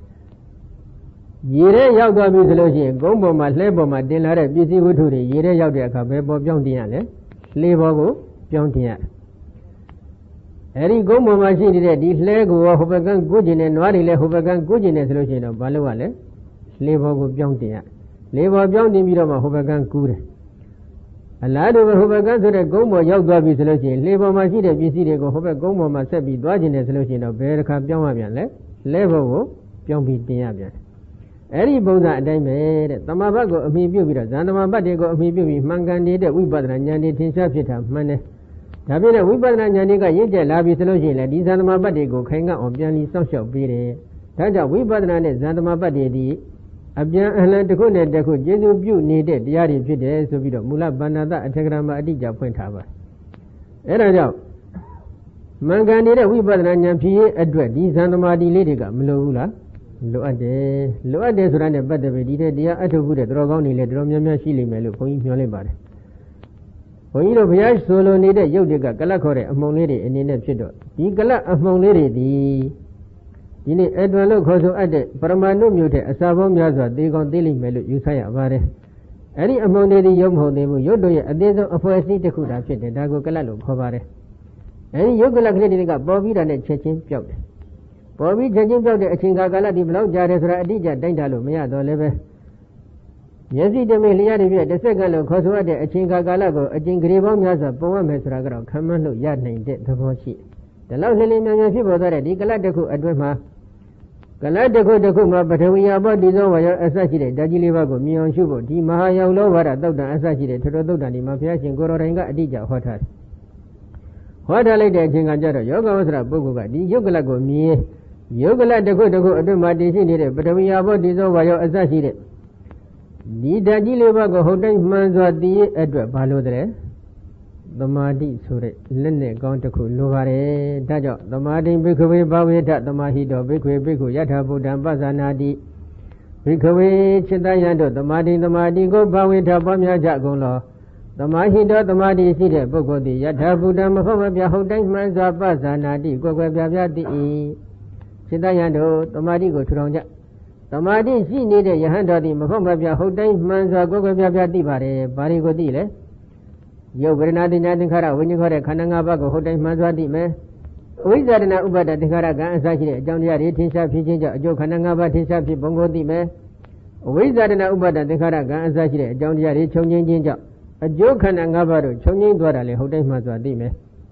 ရေထဲရောက်သွားပြီဆိုလို့ရှိရင်ကုန်းပေါ်မှာလှဲပေါ်မှာတင်လာတဲ့ပစ္စည်းဝတ္ထုတွေရေထဲရောက်တဲ့အခါဘယ်ပေါ်ပြောင်းတင်ရလဲလှေပေါ်ကိုပြောင်းတင်ရအဲဒီကုန်းပေါ်မှာရှိနေတဲ့ဒီလှဲကိုဟိုဘက်ကကိုကျင်တဲ့နွားတွေလည်းဟိုဘက်ကကိုကျင်တယ်ဆိုလို့ရှိရင်တော့ဘာလုပ်ရလဲလှေပေါ်ကိုပြောင်းတင်ရလှေပေါ်ပြောင်းတင်ပြီးတော့မှဟိုဘက်ကကူးတယ်အလားတူပဲဟိုဘက်ကဆိုတဲ့ကုန်းပေါ်ရောက်သွားပြီဆိုလို့ရှိရင်လှေပေါ်မှာရှိတဲ့ပစ္စည်းတွေကိုဟိုဘက်ကုန်းပေါ်မှာဆက်ပြီးသွားကျင်တယ်ဆိုလို့ရှိရင်တော့ဘယ်တစ်ခါပြောင်းရပြန်လဲလှဲပေါ်ကိုပြောင်းပြီးတင်ရပြန်အဲ့ဒီပုံစံအတိုင်းပဲတဲ့သမာဘတ်ကိုအမိပြုပြီးတော့ဇန်သမာဘတ်တွေကိုအမိပြုပြီးမှန်ကန်နေတဲ့ဝိပဿနာဉာဏ်တွေထင်ရှားဖြစ်တာမှန်တယ်ဒါပြည့်တဲ့ဝိပဿနာဉာဏ်တွေကရင့်ကျက်လာပြီဆိုလို့ရှိရင်လည်းဒီဇန်သမာဘတ်တွေကိုခိုင်ခံ့အောင်ပြန်ပြီးစောင့်ရှောက်ပေးတယ်ဒါကြောင့်ဝိပဿနာနဲ့ဇန်သမာဘတ်တွေဒီအပြန်အလှန်တစ်ခုနဲ့တစ်ခုကျေစုပြုနေတဲ့တရားတွေဖြစ်တယ်ဆိုပြီးတော့မူလပါဏာတအထက်ကရာမှာအတိအကျဖွင့်ထားပါအဲ့ဒါကြောင့်မှန်ကန်နေတဲ့ဝိပဿနာဉာဏ်ဖြစ်ရေးအတွက်ဒီဇန်သမာဓိလေးတွေကမလိုဘူးလားလိုအပ်တယ်လိုအပ်တယ်ဆိုတာနဲ့ပတ်သက်ပြီးဒီတဲ့တရားအထုပ်ခုတဲ့တော်ကောင်းနေလေတော်များများရှိလိမ့်မယ်လို့ဘုန်းကြီးမျှော်လင့်ပါတယ်ဘုန်းကြီးတို့ဘုရားဆိုလိုနေတဲ့ရုပ်တွေကကလတ်ခေါ်တဲ့အမှုံလေးတွေအနေနဲ့ဖြစ်တော့ဒီကလတ်အမှုံလေးတွေဒီဒီနေ့အတွင်လို့ခေါ်ဆိုအပ်တဲ့ပရမဏုမျိုးတဲ့အစာပေါင်းများစွာသေကောင်းသေးလိမ့်မယ်လို့ယူဆရပါတယ်အဲ့ဒီအမှုံတွေဒီရုပ်မဟုတ်သေးဘူးရုပ်တို့ရဲ့အသေးဆုံးအဖွဲ့အစည်းတစ်ခုသာဖြစ်တယ်ဒါကိုကလတ်လို့ခေါ်ပါတယ်အဲ့ဒီရုပ်ကလတ်ကလေးတွေကပေါ်ပြီးတာနဲ့ချက်ချင်းပြောက်တယ်ပေါ်ပြီးချက်ချင်းပြောက်တဲ့အချိန်ကာလဒီဘလောက်ကြာတယ်ဆိုတာအတိအကျတိုင်းတာလို့မရတော့လည်းပဲမျက်စိတမိလျှက်တွေပြတစ်စက္ကန့်လို့ခေါ်ဆိုရတဲ့အချိန်ကာလကိုအချိန်ဂရေပေါင်းများစွာပုံရမယ်ဆိုတာကတော့ခံမှန်းလို့ရနိုင်တဲ့သဘောရှိတယ်။ဒါလောက်လင်းလင်းမြန်မြန်ဖြစ်ပေါ်သွားတဲ့ဒီကလတ်တစ်ခုအတွင်းမှာကလတ်တစ်ခုတစ်ခုမှာပထဝီယဘောဒီသောဝါရောအစရှိတဲ့ဓာတ်ကြီးလေးပါးကိုမြင်အောင်ရှုဖို့ဒီမဟာယောလောဘာရသုတ်တံအစရှိတဲ့ထထသုတ်တံဒီမှာဘုရားရှင်ကိုရောတိုင်ကအတိအကျဟောထားတယ်။ဟောထားလိုက်တဲ့အချိန်ကကြတော့ယောဂဝဆရာပုဂ္ဂိုလ်ကဒီယုတ်ကလတ်ကိုမြင်ယုတ်ကလတ်တစ်ခုတစ်ခုအတွင်းမှာတည်ရှိနေတဲ့ပထဝီယဘောဒီသောဝါရောအစရှိတဲ့ဒီဓာတ်ကြီးလေးပါးကိုဟုတ်တိုင်းမှန်စွာသိရအတွက်ဘာလို့တဲ့သမာဓိဆိုတဲ့လက်နဲ့ကောင်းတစ်ခုလိုပါတယ်ဒါကြောင့်သမာဓိဘိက္ခဝေဘာဝေထသမာဟိတောဘိက္ခဝေဘိက္ခုယထာဘုဒ္ဓံပသနာတိဘိက္ခဝေจิตတယံတို့သမာဓိသမာဓိကိုဘာဝေထပွားများကြကုန်လောသမာဟိတောသမာဓိရှိတဲ့ပုဂ္ဂိုလ်သည်ယထာဘုဒ္ဓံမဟုတ်မပြဟုတ်တိုင်းမှန်စွာပသနာတိကိုယ်ကွယ်ပြပြသိ၏จิตတယံတို့သမာဓိကိုထူထောင်ကြသမာဓိရှိနေတဲ့ယဟန်တော်သည်မဟုတ်မပြဟုတ်တိုင်းမှန်စွာကိုယ်ကွယ်ပြပြသိပါတယ်ဘာတွေကိုသိလဲယုတ်ဝေဒနာတင်ညာသင်္ခါရဝိညာဉ်ခေါ်တဲ့ခန္ဓာ၅ပါးကိုဟုတ်တိုင်းမှန်စွာသိမယ်အဝိဇ္ဇာတနာဥပါဒသင်္ခါရကံအစရှိတဲ့အကြောင်းတရားတွေထင်ရှားဖြစ်ခြင်းကြောင့်အကျိုးခန္ဓာ၅ပါးထင်ရှားဖြစ်ပုံကိုသိမယ်အဝိဇ္ဇာတနာဥပါဒသင်္ခါရကံအစရှိတဲ့အကြောင်းတရားတွေချုပ်ငြိမ်းခြင်းကြောင့်အကျိုးခန္ဓာ၅ပါးတို့ချုပ်ငြိမ်းသွားတာလေဟုတ်တိုင်းမှန်စွာသိမယ်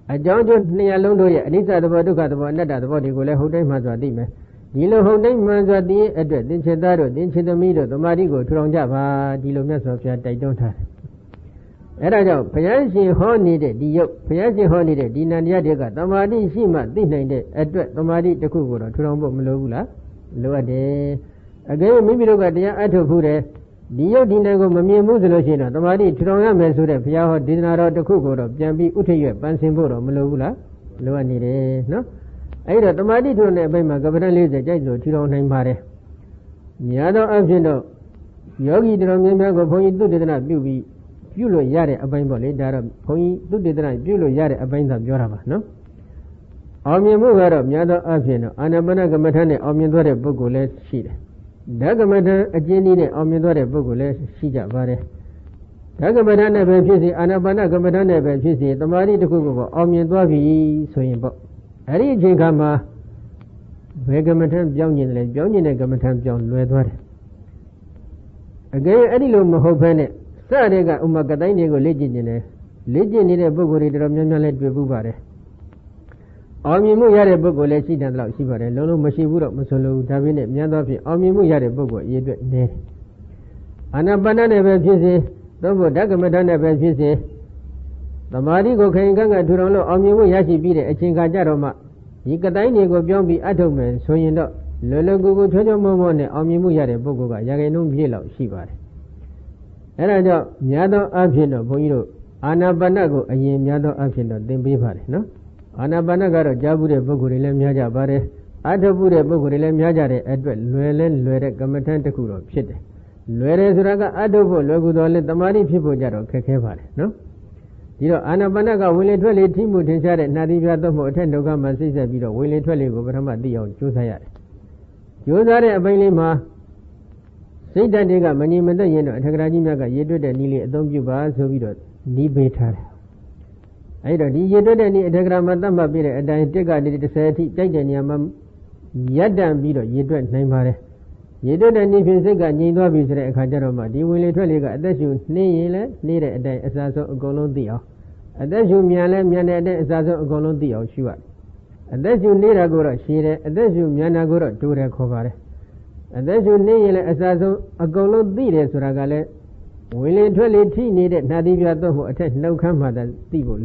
အကြောင်းကျိုးနှစ်ရလုံးတို့ရဲ့အနိစ္စသဘောဒုက္ခသဘောအနတ္တသဘောတွေကိုလည်းဟုတ်တိုင်းမှစွာသိမယ်ဒီလိုဟုတ်တိုင်းမှစွာသိရဲ့အတွက်သင်္ချေသားတို့သင်္ချေသမီးတို့သမာဓိကိုထူထောင်ကြပါဒီလိုမြတ်စွာဘုရားတိုက်တွန်းထားတယ်အဲဒါကြောင့်ဘုရားရှင်ဟောနေတဲ့ဒီယုတ်ဘုရားရှင်ဟောနေတဲ့ဒီနန္တရားတွေကသမာဓိရှိမှသိနိုင်တဲ့အတွက်သမာဓိတစ်ခုကိုတော့ထူထောင်ဖို့မလိုဘူးလားလိုအပ်တယ်အကယ်၍မိမိတို့ကတရားအထုတ်ဖို့တဲ့ဒီယုတ်ဒီနံကိုမမြင်ဘူးဆိုလို့ရှိရင်တော့သမာဓိထူထောင်ရမယ်ဆိုတဲ့ဘုရားဟောဒေသနာတော်တစ်ခုကိုတော့ပြန်ပြီးဥထရွက်ပန်းဆင်ဖို့တော့မလိုဘူးလားလိုအပ်နေတယ်နော်အဲ့တော့သမာဓိထူထောင်တဲ့အပိုင်းမှာကပ္ပဋ္ဌာန်း၄၀ကြိုက်လို့ထူထောင်နိုင်ပါတယ်များသောအားဖြင့်တော့ယောဂီတော်များများကိုဘုန်းကြီးသုတေသနပြုပြီးပြုလို့ရတဲ့အပိုင်းပေါ့လေဒါတော့ဘုန်းကြီးသုတေသနပြုလို့ရတဲ့အပိုင်းသာပြောတာပါနော်အောင်မြင်မှုကတော့များသောအားဖြင့်တော့အာနာပါနကမ္မထာနဲ့အောင်မြင်သွားတဲ့ပုဂ္ဂိုလ်လည်းရှိတယ်ဓကမ္မထာအကျဉ်းနည်းနဲ့အောင်မြင်သွားတဲ့ပုဂ္ဂိုလ်လည်းရှိကြပါတယ်ဓကမ္မထာနဲ့ပဲဖြစ်စေအာနာပါနကမ္မထာနဲ့ပဲဖြစ်စေတမာတိတစ်ခုကိုအောင်မြင်သွားပြီဆိုရင်ပေါ့အဲ့ဒီအချိန်ခါမှာဘယ်ကမ္မထာပြောင်းကျင်တယ်လဲပြောင်းကျင်တဲ့ကမ္မထာပြောင်းလွယ်သွားတယ်အကယ်အဲ့ဒီလိုမဟုတ်ဘဲနဲ့စတဲ့ကဥမာကတိုင်းတွေကိုလေ့ကျင့်နေတယ်လေ့ကျင့်နေတဲ့ပုဂ္ဂိုလ်တွေတော်များများလည်းတွေ့ဘူးပါတယ်အောင်မြင်မှုရတဲ့ပုဂ္ဂိုလ်လည်းရှိတယ်တော့ရှိပါတယ်လုံးလုံးမရှိဘူးတော့မဆိုလို့ဒါပေမဲ့များသောဖြင့်အောင်မြင်မှုရတဲ့ပုဂ္ဂိုလ်အရေးအတွက်နည်းအာနာပါနနဲ့ပဲဖြစ်စေသို့မဟုတ်ဓကမ္မထာနဲ့ပဲဖြစ်စေသမာဓိကိုခိုင်ခံ့ကထူထောင်လို့အောင်မြင်မှုရရှိပြီးတဲ့အချိန်ခါကျတော့မှဒီကတိုင်းတွေကိုပြောင်းပြီးအထုတ်မယ်ဆိုရင်တော့လွယ်လွယ်ကူကူချောချောမောမောနဲ့အောင်မြင်မှုရတဲ့ပုဂ္ဂိုလ်ကရာခိုင်နှုန်းပြည့်လောက်ရှိပါတယ်အဲဒါကြောင့်များသောအားဖြင့်တော့ဘုန်းကြီးတို့အာနာပါနကိုအရင်များသောအားဖြင့်တော့သင်ပေးပါတယ်နော်အာနာပါနကတော့ကြားဘူးတဲ့ပုဂ္ဂိုလ်တွေလည်းများကြပါတယ်အထုပ်ဘူးတဲ့ပုဂ္ဂိုလ်တွေလည်းများကြတဲ့အတွက်လွယ်လဲလွယ်တဲ့ကမ္မထန်တစ်ခုတော့ဖြစ်တယ်လွယ်တယ်ဆိုတာကအထုပ်ဖို့လွယ်ကူတော်လဲတမာတိဖြစ်ဖို့ကြတော့ခက်ခဲပါတယ်နော်ဒီတော့အာနာပါနကဝင်လေထွက်လေထိမှုထင်ရှားတဲ့နှာတိပြတ်မှုအထက်ဒုက္ခမှာစိတ်ဆက်ပြီးတော့ဝင်လေထွက်လေကိုပထမသိအောင်ကြိုးစားရတယ်ကြိုးစားတဲ့အပိုင်းလေးမှာစိတ်ဓာတ်တွေကမငြိမ်မသက်ရင်တော့အထက်ကရာကြီးများကရေတွက်တဲ့နည်းလေးအသုံးပြုပါဆိုပြီးတော့နီးပေးထားတယ်အဲ့တော့ဒီရေတွက်တဲ့နည်းအထက်ကရာမှာသတ်မှတ်ပြတဲ့အတိုင်းတစ်ကနေတစ်ဆယ်အထိကြိုက်တဲ့နေရာမှာရပ်တန့်ပြီးတော့ရေတွက်နိုင်ပါတယ်ရေတွက်တဲ့နည်းဖြင့်စိတ်ကငြိမ်သွားပြီဆိုတဲ့အခါကျတော့မှဒီဝင်လေထွက်လေကအသက်ရှူနှင်းရင်လည်းနှင်းတဲ့အတိုင်းအစားဆုံးအကုန်လုံးသိအောင်အသက်ရှူမြန်လည်းမြန်တဲ့အတိုင်းအစားဆုံးအကုန်လုံးသိအောင်ရှူရတယ်အသက်ရှူနေတာကိုတော့ရှည်တယ်အသက်ရှူမြန်တာကိုတော့တိုးတယ်ခေါ်ပါတယ်အသက်ရှူနေရင်လည်းအစားဆုံးအကုန်လုံးသိတယ်ဆိုတာကလည်းဝင်လေထွက်လေထိနေတဲ့နှာတိပြတ်တော့မှုအထက်နှုတ်ခမ်းမှသာသိဖို့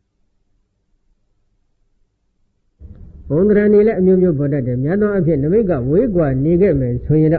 ဘုံဒရဏီလည်းအမျိုးမျိုးပေါ်တတ်တယ်များသောအားဖြင့်နမိတ်ကဝေးကွာနေခဲ့မယ်ဆိုရင်တော့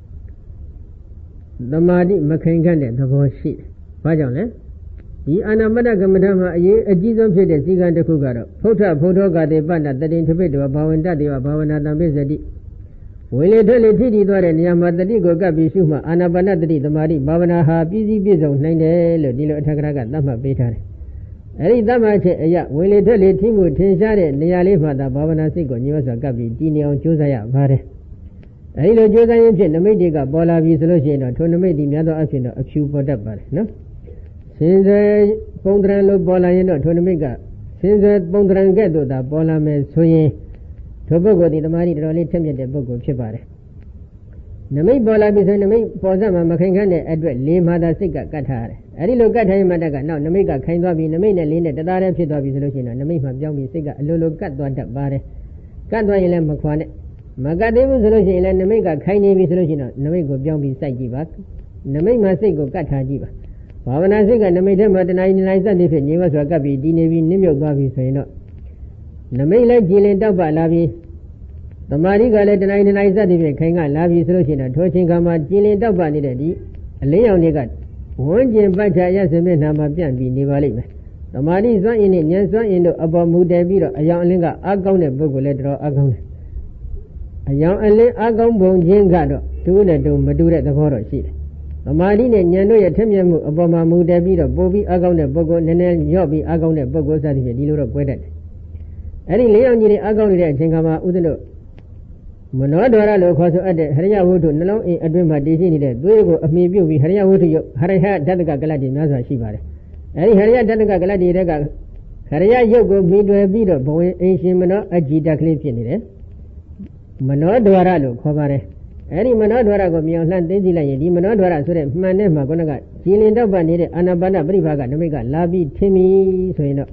သမာဓိမခိုင်ခံ့တဲ့သဘောရှိတယ်။ဘာကြောင့်လဲဒီအာနာပါနကမ္မဋ္ဌာန်းမှာအရေးအကြီးဆုံးဖြစ်တဲ့စည်းကမ်းတစ်ခုကတော့ဖုဋ္ဌဖုဋ္ဌောကတိပတ္တတတိထပိတ္တဝဘာဝန္တတေဝဘာဝနာတံပိစတိဝင်လေထွက်လေထိထိသွားတဲ့နေရာမှာတတိကိုကပ်ပြီးရှုမှအာနာပါနတတိသမာဓိဘာဝနာဟာပြည့်စည်ပြည့်စုံနိုင်တယ်လို့ဒီလိုအထက်ကရာကသတ်မှတ်ပေးထားတယ်။အဲဒီသတ်မှတ်ချက်အရဝင်လေထွက်လေထိမှုထင်ရှားတဲ့နေရာလေးမှာသာဘာဝနာစိတ်ကိုညီမစွာကပ်ပြီးတည်နေအောင်ကြိုးစားရပါတယ်။အဲဒီလိုကြိုးစားရင်ဖြင့်နမိတ်တွေကပေါ်လာပြီဆိုလို့ရှိရင်တော့ထိုနမိတ်ဒီများသောအဖြစ်တော့အဖြူပေါ်တတ်ပါတယ်နော်။စင်စေပုံတရံလို့ပေါ်လာရင်တော့ထိုနမိတ်ကစင်စေပုံတရံကဲ့သို့သာပေါ်လာမယ်ဆိုရင်ထိုပုဂ္ဂိုလ်ဒီတမာတိတော်တော်လေးထက်မြက်တဲ့ပုဂ္ဂိုလ်ဖြစ်ပါတယ်။နမိတ်ပေါ်လာပြီဆိုရင်နမိတ်ပေါ်စမှာမခိုင်ခန့်တဲ့အတွက်လေးမှသာစိတ်ကကတ်ထားရတယ်။အဲဒီလိုကတ်ထားရင်မှတက်ကနောက်နမိတ်ကခိုင်သွားပြီနမိတ်နဲ့လေးနဲ့တသားတည်းဖြစ်သွားပြီဆိုလို့ရှိရင်တော့နမိတ်မှပြောင်းပြီးစိတ်ကအလိုလိုကတ်သွားတတ်ပါတယ်။ကတ်သွားရင်လည်းမခွာနဲ့မကတ်သေးဘူးဆိုလို့ရှိရင်လည်းနမိတ်ကခိုင်နေပြီဆိုလို့ရှိရင်တော့နမိတ်ကိုပြောင်းပြီးစိုက်ကြည့်ပါ။နမိတ်မှစိတ်ကိုကတ်ထားကြည့်ပါ။ဘာဝနာစိတ်ကနမိတ်ထဲမှာတဏှာကြီးနိုင်စသည်ဖြင့်ညီမစွာကပ်ပြီးတည်နေပြီးနစ်မြုပ်သွားပြီဆိုရင်တော့နမိတ်လည်းကြည်လင်တောက်ပလာပြီးသမာဓိကလည်းတဏှာတဏှာစသည်ဖြင့်ခိုင်ကလာပြီဆိုလို့ရှိရင်ထိုချိန်ခါမှာကြည်လင်တောက်ပနေတဲ့ဒီအလင်းရောင်တွေကဝန်းကျင်ပတ်ချရစမျက်နှာမှာပြန့်ပြီးနေပါလိမ့်မယ်။သမာဓိစွမ်းအင်နဲ့ဉာဏ်စွမ်းအင်တို့အပေါ်မူတည်ပြီးတော့အယောင်အလင်းကအကောင်းတဲ့ပုဂ္ဂိုလ်လည်းတော်အကောင်းတယ်။အယောင်အလင်းအကောင်းပုံချင်းကတော့တူနဲ့တူမတူတဲ့သဘောတော့ရှိတယ်။သမာဓိနဲ့ဉာဏ်တို့ရဲ့ထက်မြက်မှုအပေါ်မှာမူတည်ပြီးတော့ပိုပြီးအကောင်းတဲ့ပုဂ္ဂိုလ်နည်းနည်းညော့ပြီးအကောင်းတဲ့ပုဂ္ဂိုလ်စသည်ဖြင့်ဒီလိုတော့ကွဲတတ်တယ်။အဲဒီလေးအောင်ကြီးတွေအကောင်းနေတဲ့အချိန်ခါမှာဥဒ္ဒတို့မနောဒွါရလို့ခေါ်ဆိုအပ်တဲ့ဟရိယဝုဒ္ဓနှလုံးအိမ်အတွင်းမှာတည်ရှိနေတဲ့သွေးကိုအမိပြုတ်ပြီးဟရိယဝုဒ္ဓယုတ်ဟရိယဓာတကကလတ်တွေများစွာရှိပါတယ်။အဲဒီဟရိယဓာတကကလတ်တွေတဲ့ကဟရိယယုတ်ကိုမိတွယ်ပြီးတော့ဘဝင်အိမ်ရှင်မနောအကြည်တကလေးဖြစ်နေတယ်။မနောဒွါရလို့ခေါ်ပါတယ်။အဲဒီမနောဒွါရကိုမြောင်လှမ်းသိသိလိုက်ရင်ဒီမနောဒွါရဆိုတဲ့မှန်တဲ့မှာခုနကကြည်လင်တော့ပတ်နေတဲ့အာနာပါနပရိပါကနမိတ်ကလာပြီးထင်ပြီဆိုရင်တော့ထ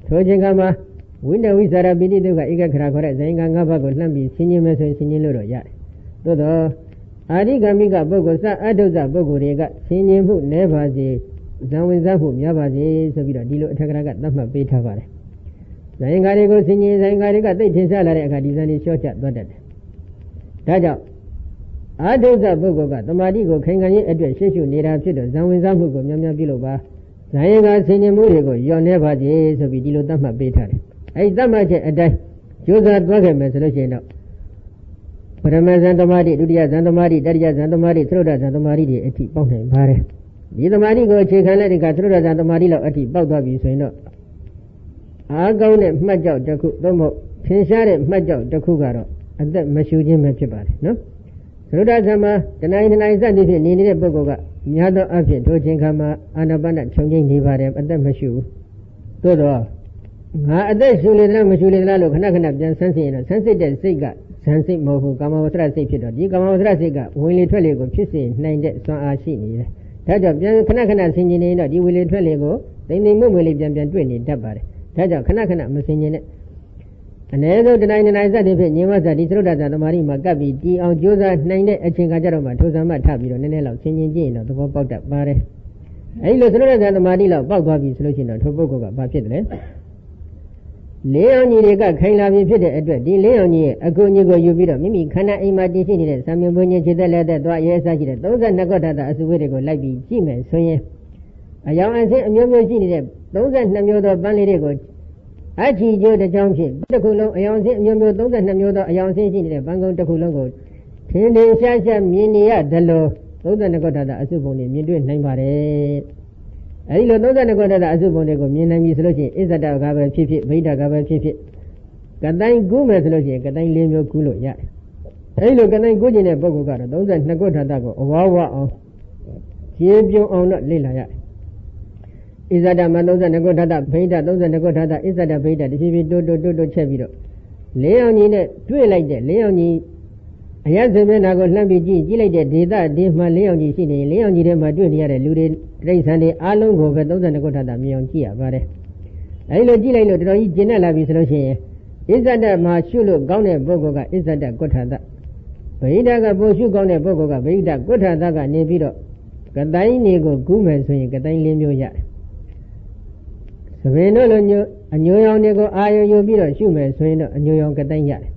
ထိုခြင်းကမှာဝိတ္တဝိသရာပိဋိဒုက္ခဧကခရာခေါ်တဲ့ဇိုင်ကငါးပါးကိုလှမ်းပြီးဆင်ခြင်မယ်ဆိုရင်ဆင်ခြင်လို့တော့ရတယ်သို့တော့အာရိကမိကပုဂ္ဂိုလ်စအတုဇပုဂ္ဂိုလ်တွေကဆင်ခြင်မှုနည်းပါစေဇံဝင်စားမှုများပါစေဆိုပြီးတော့ဒီလိုအထက်ကရာကသတ်မှတ်ပေးထားပါတယ်ဇိုင်ကာတွေကိုဆင်ခြင်ဇိုင်ကာတွေကသိထင်ရှားလာတဲ့အခါဒီဇံတွေလျှော့ချသွားတတ်တယ်ဒါကြောင့်အာတုဇပုဂ္ဂိုလ်ကတမာတိကိုခိုင်ခံရေးအတွက်ရှေ့ရှုနေတာဖြစ်တော့ဇံဝင်စားမှုကိုများများပြုလုပ်ပါဇိုင်ကာဆင်ခြင်မှုတွေကိုလျော့နေပါစေဆိုပြီးဒီလိုသတ်မှတ်ပေးထားတယ်အဲဒီသတ်မှတ်ချက်အတိုင်းကြိုးစားသွားခဲ့မယ်ဆိုလို့ရှိရင်တော့ပရမဇန်သမာဓိဒုတိယဇန်သမာဓိတတိယဇန်သမာဓိသရုဒ္ဓဇန်သမာဓိတွေအထိပေါက်နိုင်ပါတယ်ဒီသမာဓိကိုအခြေခံတဲ့ဒီကသရုဒ္ဓဇန်သမာဓိလောက်အထိပေါက်သွားပြီဆိုရင်တော့အားကောင်းတဲ့မှတ်ကြောက်တစ်ခုသို့မဟုတ်ထင်ရှားတဲ့မှတ်ကြောက်တစ်ခုကတော့အသက်မရှူခြင်းပဲဖြစ်ပါတယ်နော်သရုဒ္ဓဇန်မှာတဏှာတဏှာစသည်ဖြင့်နေနေတဲ့ပုဂ္ဂိုလ်ကများသောအားဖြင့်ထိုခြင်းခါမှာအာနာပါနခြုံငိမ့်နေပါတယ်အသက်မရှူဘူးသို့တော့ငါအသက်ရှူလေသလားမရှူလေသလားလို့ခဏခဏပြန်ဆန်းစစ်ရင်တော့ဆန်းစစ်တဲ့စိတ်ကဇန်စိတ်မဟုတ်ဘူးကာမဝဆရစိတ်ဖြစ်တော့ဒီကာမဝဆရစိတ်ကဝင်လေထွက်လေကိုဖြစ်စေနိုင်တဲ့စွမ်းအားရှိနေတယ်ဒါကြောင့်ပြန်ခဏခဏဆင်ခြင်နေရင်တော့ဒီဝင်လေထွက်လေကိုသိမ့်သိမ့်မွမွလေးပြန်ပြန်တွေ့နေတတ်ပါတယ်ဒါကြောင့်ခဏခဏမဆင်ခြင်နဲ့အ ਨੇ ဆုံးတနိုင်တနိုင်စသည်ဖြင့်ညင်ဝဇ္ဇဒီသရုဒ္ဓဇာသမာဓိမှာကပ်ပြီးတီအောင်ကြိုးစားနိုင်တဲ့အချိန်ခါကျတော့မှထိုဇာမထပြီးတော့နည်းနည်းလောက်ဆင်ခြင်ကြည့်ရင်တော့သဘောပေါက်တတ်ပါတယ်အဲဒီလိုသရုဒ္ဓဇာသမာဓိလောက်ပေါက်သွားပြီဆိုလို့ရှိရင်တော့ထိုပုဂ္ဂိုလ်ကဘာဖြစ်တယ်လဲလေးအောင်ကြီးတွေကခိုင်လာပြီဖြစ်တဲ့အတွက်ဒီလေးအောင်ကြီးရဲ့အကူအညီကိုယူပြီးတော့မိမိခန္ဓာအိမ်မှာတည်ရှိနေတဲ့သံမြင်ဘုံချင်းခြေသက်လက်သက်သွားရဲစားရှိတဲ့သုံးဆ၂ခုထပ်အစုဝေးတွေကိုလိုက်ပြီးကြည့်မယ်ဆိုရင်အယောင်အဆင်းအမျိုးမျိုးရှိနေတဲ့သုံးဆ၂မျိုးသောပန်းလေးတွေကိုအချီကျိုးတစ်ကြောင်းဖြင့်တစ်ခုလုံးအယောင်အဆင်းအမျိုးမျိုးသုံးဆ၂မျိုးသောအယောင်အဆင်းရှိနေတဲ့ပန်းကုန်းတစ်ခုလုံးကိုထင်ထင်ရှားရှားမြင်နေရတယ်လို့သုံးဆ၂ခုထပ်အစုပုံတွေမြင်တွေ့နိုင်ပါတယ်အဲဒီလိုသုံးဆ၂ခုထပ်အစုပုံတွေကိုမြင်နိုင်ပြီဆိုလို့ရှိရင်အစ္ဆဒကပဲဖြစ်ဖြစ်ဗိဒ္ဓကပဲဖြစ်ဖြစ်ကတိုင်းကူးမယ်ဆိုလို့ရှိရင်ကတိုင်းလေးမျိုးကူးလို့ရတယ်အဲဒီလိုကတိုင်းကူးခြင်းတဲ့ပုဂ္ဂိုလ်ကတော့သုံးဆ၂ခုထပ်ကိုအဝါဝအောင်ခြေပြုံအောင်တော့လေ့လာရတယ်ဣဇဒမသုံးဆ၂ခုထပ်ဗိဒ္ဓသုံးဆ၂ခုထပ်ဣဇဒဗိဒ္ဓတဖြည်းဖြည်းတိုးတိုးတိုးတိုးချက်ပြီးတော့လေးအောင်ကြီးနဲ့တွေ့လိုက်တဲ့လေးအောင်ကြီးအရသေမျက်နှာကိုလှမ်းပြီးကြည့်ကြည့်လိုက်တဲ့ဒေသဒီမှာလေးအောင်ကြီးရှိနေရင်လေးအောင်ကြီးထဲမှာတွေ့နေရတဲ့လူတွေတိရစ္ဆာန်တွေအားလုံးကိုပဲသုံးဆ၂ခုထပ်မြင်အောင်ကြည့်ရပါတယ်အဲဒီလိုကြည့်လိုက်လို့တော်တော်ကြီးကျင့်တတ်လာပြီဆိုလို့ရှိရင်ဣဇဒမှာရှုလို့ကောင်းတဲ့ပုဂ္ဂိုလ်ကဣဇဒကုဋ္ဌာတဗိဒ္ဓကပို့ရှုကောင်းတဲ့ပုဂ္ဂိုလ်ကဗိဒ္ဓကုဋ္ဌာတကနေပြီးတော့ကတိုင်းနေကိုကူးမယ်ဆိုရင်ကတိုင်းလေးမျိုးရတယ်သဘင်တို့လိုညအညိုရောင်တွေကိုအာရုံယူပြီးတော့ရှုမယ်ဆိုရင်တော့အညိုရောင်ကတိုင်းရတယ်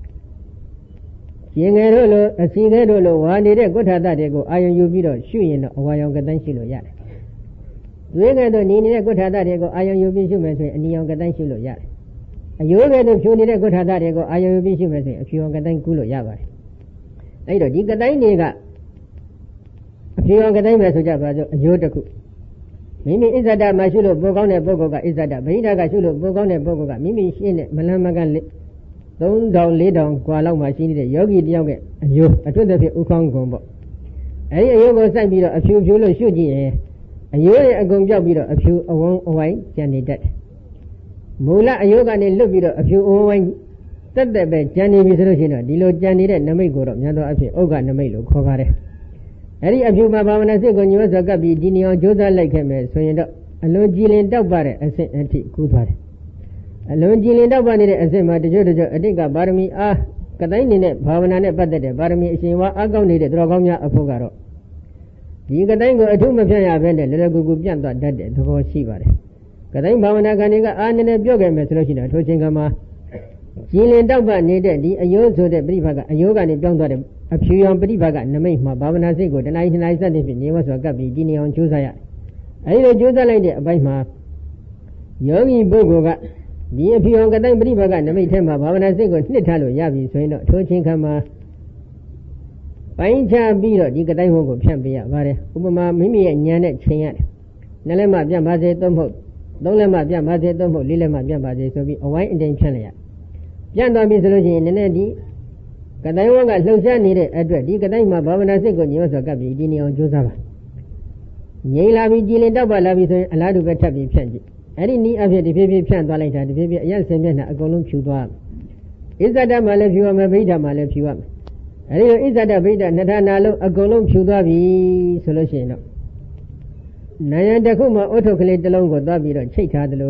ရင်ငယ်တို့လိုအစီခဲတို့လိုဝါနေတဲ့ကုဋ္ဌာတတွေကိုအာရုံယူပြီးတော့ရှုရင်တော့အဝါရောင်ကတိုင်းရှိလို့ရတယ်သွေးကဲ့သို့နေနေတဲ့ကုဋ္ဌာတတွေကိုအာရုံယူပြီးရှုမယ်ဆိုရင်အနီရောင်ကတိုင်းရှုလို့ရတယ်အယိုးကဲ့သို့ဖြူနေတဲ့ကုဋ္ဌာတတွေကိုအာရုံယူပြီးရှုမယ်ဆိုရင်အဖြူရောင်ကတိုင်းကူးလို့ရပါတယ်အဲဒီတော့ဒီကတိုင်းတွေကအဖြူရောင်ကတိုင်းပဲဆိုကြပါစို့အယိုးတစ်ခုမိမိဣဇဒမှာရှုလို့ပိုကောင်းတဲ့ပုဂ္ဂိုလ်ကဣဇဒဗိဒ္ဓကရှုလို့ပိုကောင်းတဲ့ပုဂ္ဂိုလ်ကမိမိရှင်းတဲ့မလန်းမကန်းသုံးထောင်လေးထောင်กว่าလောက်မှရှိနေတဲ့ယောဂီတယောက်ရဲ့အယိုးအတွတ်တဲ့ဖြစ်ဥခေါင်းကုံပေါ့အဲဒီအယိုးကိုစိုက်ပြီးတော့အဖြူဖြူလို့ရှုကြည့်ရင်အယိုးရဲ့အကုန်ပြောက်ပြီးတော့အဖြူအဝန်းအဝိုင်းကျန်နေတတ်တယ်မူလအယိုးကနေလွတ်ပြီးတော့အဖြူအဝန်းဝိုင်းတက်တက်ပဲကျန်နေပြီဆိုလို့ရှိရင်တော့ဒီလိုကျန်နေတဲ့နမိတ်ကိုတော့များသောအားဖြင့်ဥက္ကနမိတ်လို့ခေါ်ပါတယ်အဲဒီအဖြူမှာဘာဝနာစိတ်ကိုညှိုးစောကပ်ပြီးဒီနေအောင်ကြိုးစားလိုက်ခဲ့မယ်ဆိုရင်တော့အလွန်ကြည်လင်တောက်ပတဲ့အဆင့်အထိကူးသွားတယ်အလွန်ကြည်လင်တောက်ပနေတဲ့အဆင့်မှာတချို့တချို့အတိတ်ကပါရမီအားကတိုင်းနေတဲ့ဘာဝနာနဲ့ပတ်သက်တဲ့ပါရမီအရှင်ဝါအကောက်နေတဲ့တော်ကောင်းများအဖို့ကတော့ဒီကတိုင်းကိုအထုမဖြတ်ရဘဲနဲ့လည်းလည်းကူကူပြန့်သွားတတ်တဲ့သဘောရှိပါတယ်ကတိုင်းဘာဝနာကံတွေကအာနည်းနဲ့ပြော့ခဲ့မယ်ဆိုလို့ရှိရင်ထိုချိန်ကမှာကြည်လင်တောက်ပနေတဲ့ဒီအယိုးဆိုတဲ့ပြိဖကအယိုးကနေပြောင်းသွားတဲ့အဖြူရောင်ပြိဖကနမိတ်မှာဘာဝနာစိတ်ကိုတဏှာတဏှာစတဲ့ဖြင့်နေဝဆိုကပ်ပြီးဒီနေအောင်ကြိုးစားရအဲဒီလိုကြိုးစားလိုက်တဲ့အပိုင်းမှာယောဂီပုဂ္ဂိုလ်ကဒီအဖြူရောင်ကတိုင်းပြိဖကနမိတ်ထဲမှာဘာဝနာစိတ်ကိုနှစ်ထားလို့ရပြီဆိုရင်တော့ထိုချိန်ခါမှာပိုင်းခြားပြီးတော့ဒီကတိုင်းဟောကိုဖြန့်ပေးရပါတယ်ဥပမာမိမိရဲ့ဉာဏ်နဲ့ချိန်ရတယ်နှစ်လက်မှပြတ်ပါစေသုံးဖို့သုံးလက်မှပြတ်ပါစေသုံးဖို့လေးလက်မှပြတ်ပါစေဆိုပြီးအဝိုင်းအတိုင်းဖြန့်လိုက်ရပြန့်သွားပြီဆိုလို့ရှိရင်နည်းနည်းဒီကတိုင်းဝကလှုပ်ရှားနေတဲ့အတွက်ဒီကတိုင်းမှာဘာဝနာစိတ်ကိုညှို့စောကပ်ပြီးဒီနေအောင်ကြိုးစားပါငြိမ်လာပြီးကြည်လင်တောက်ပါလာပြီဆိုရင်အလားတူပဲထပ်ပြီးဖြန့်ကြည့်အဲ့ဒီနည်းအဖြစ်ဒီဖြည်းဖြည်းဖြန့်သွားလိုက်တာဒီဖြည်းဖြည်းအရက်စင်မျက်နှာအကုန်လုံးဖြူသွားဣဇဒမှာလည်းဖြူရမယ်ဗိဒ္ဓမှာလည်းဖြူရမယ်အဲဒီလိုဣဇဒဗိဒ္ဓနှစ်ဌာနာလုံးအကုန်လုံးဖြူသွားပြီဆိုလို့ရှိရင်တော့နာယံတစ်ခုမှာအုတ်ထုတ်ကလေးတစ်လုံးကိုသွားပြီးတော့ချိတ်ထားသလို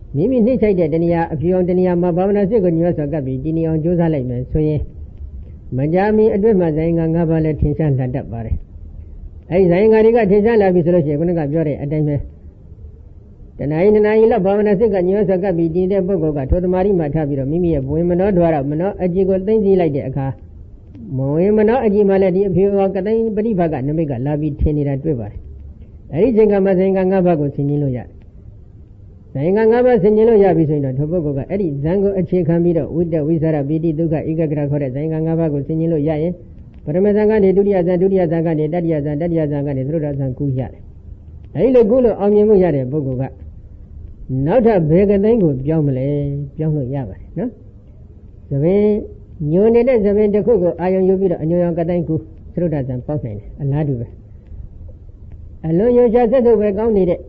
မိမိနှိမ့်ချိုက်တဲ့တဏှာအဖြူအောင်တဏှာမှာဘာဝနာစိတ်ကိုညွှန်စွာကပ်ပြီးတည်နေအောင်ကြိုးစားလိုက်မယ်ဆိုရင်မကြာမီအတွင်းမှာဇိုင်ငါ၅ပါးလည်းထင်ရှားလာတတ်ပါတယ်အဲဒီဇိုင်ငါတွေကထင်ရှားလာပြီဆိုလို့ရှိရင်ခုနကပြောတဲ့အတိုင်းပဲတဏှာယတနာယီလောက်ဘာဝနာစိတ်ကညွှန်စွာကပ်ပြီးတည်တဲ့ပုဂ္ဂိုလ်ကထိုသမာဓိမှာထားပြီးတော့မိမိရဲ့ဘဝင်မနောဒွါရမနောအကြည်ကိုသိမ့်သိလိုက်တဲ့အခါမဝင်မနောအကြည်မှလည်းဒီအဖြူအောင်ကတိုင်းပရိဘကနမိတ်ကလာပြီးထင်နေတာတွေ့ပါတယ်အဲဒီချိန်ကမှဇိုင်ငါ၅ပါးကိုဆင်ခြင်လို့ရတယ်ဇိုင်ငါ၅ပါးဆင်ခြင်လို့ရပြီဆိုရင်တော့ထိုပုဂ္ဂိုလ်ကအဲ့ဒီဇံကိုအခြေခံပြီးတော့ဝိတ္တဝိသရပိတိဒုက္ခဧကဂရခေါ်တဲ့ဇိုင်ငါ၅ပါးကိုဆင်ခြင်လို့ရရင်ပရမဇံကနေဒုတိယဇံဒုတိယဇံကနေတတိယဇံတတိယဇံကနေသရုဒ္ဓဇံကူးရတယ်အဲဒီလိုကူးလို့အောင်မြင်မှုရတဲ့ပုဂ္ဂိုလ်ကနောက်ထပ်ဘယ်ကတိုင်းကိုပြောင်းမလဲပြောင်းလို့ရပါတယ်နော်သဘင်ညွန်နေတဲ့သဘင်တစ်ခုကိုအာယုံယူပြီးတော့အညွန်ရောင်ကတိုင်းကူးသရုဒ္ဓဇံပေါက်နိုင်တယ်အလားတူပဲအလွန်ရောရှားဆက်ထုတ်ပဲကောင်းနေတဲ့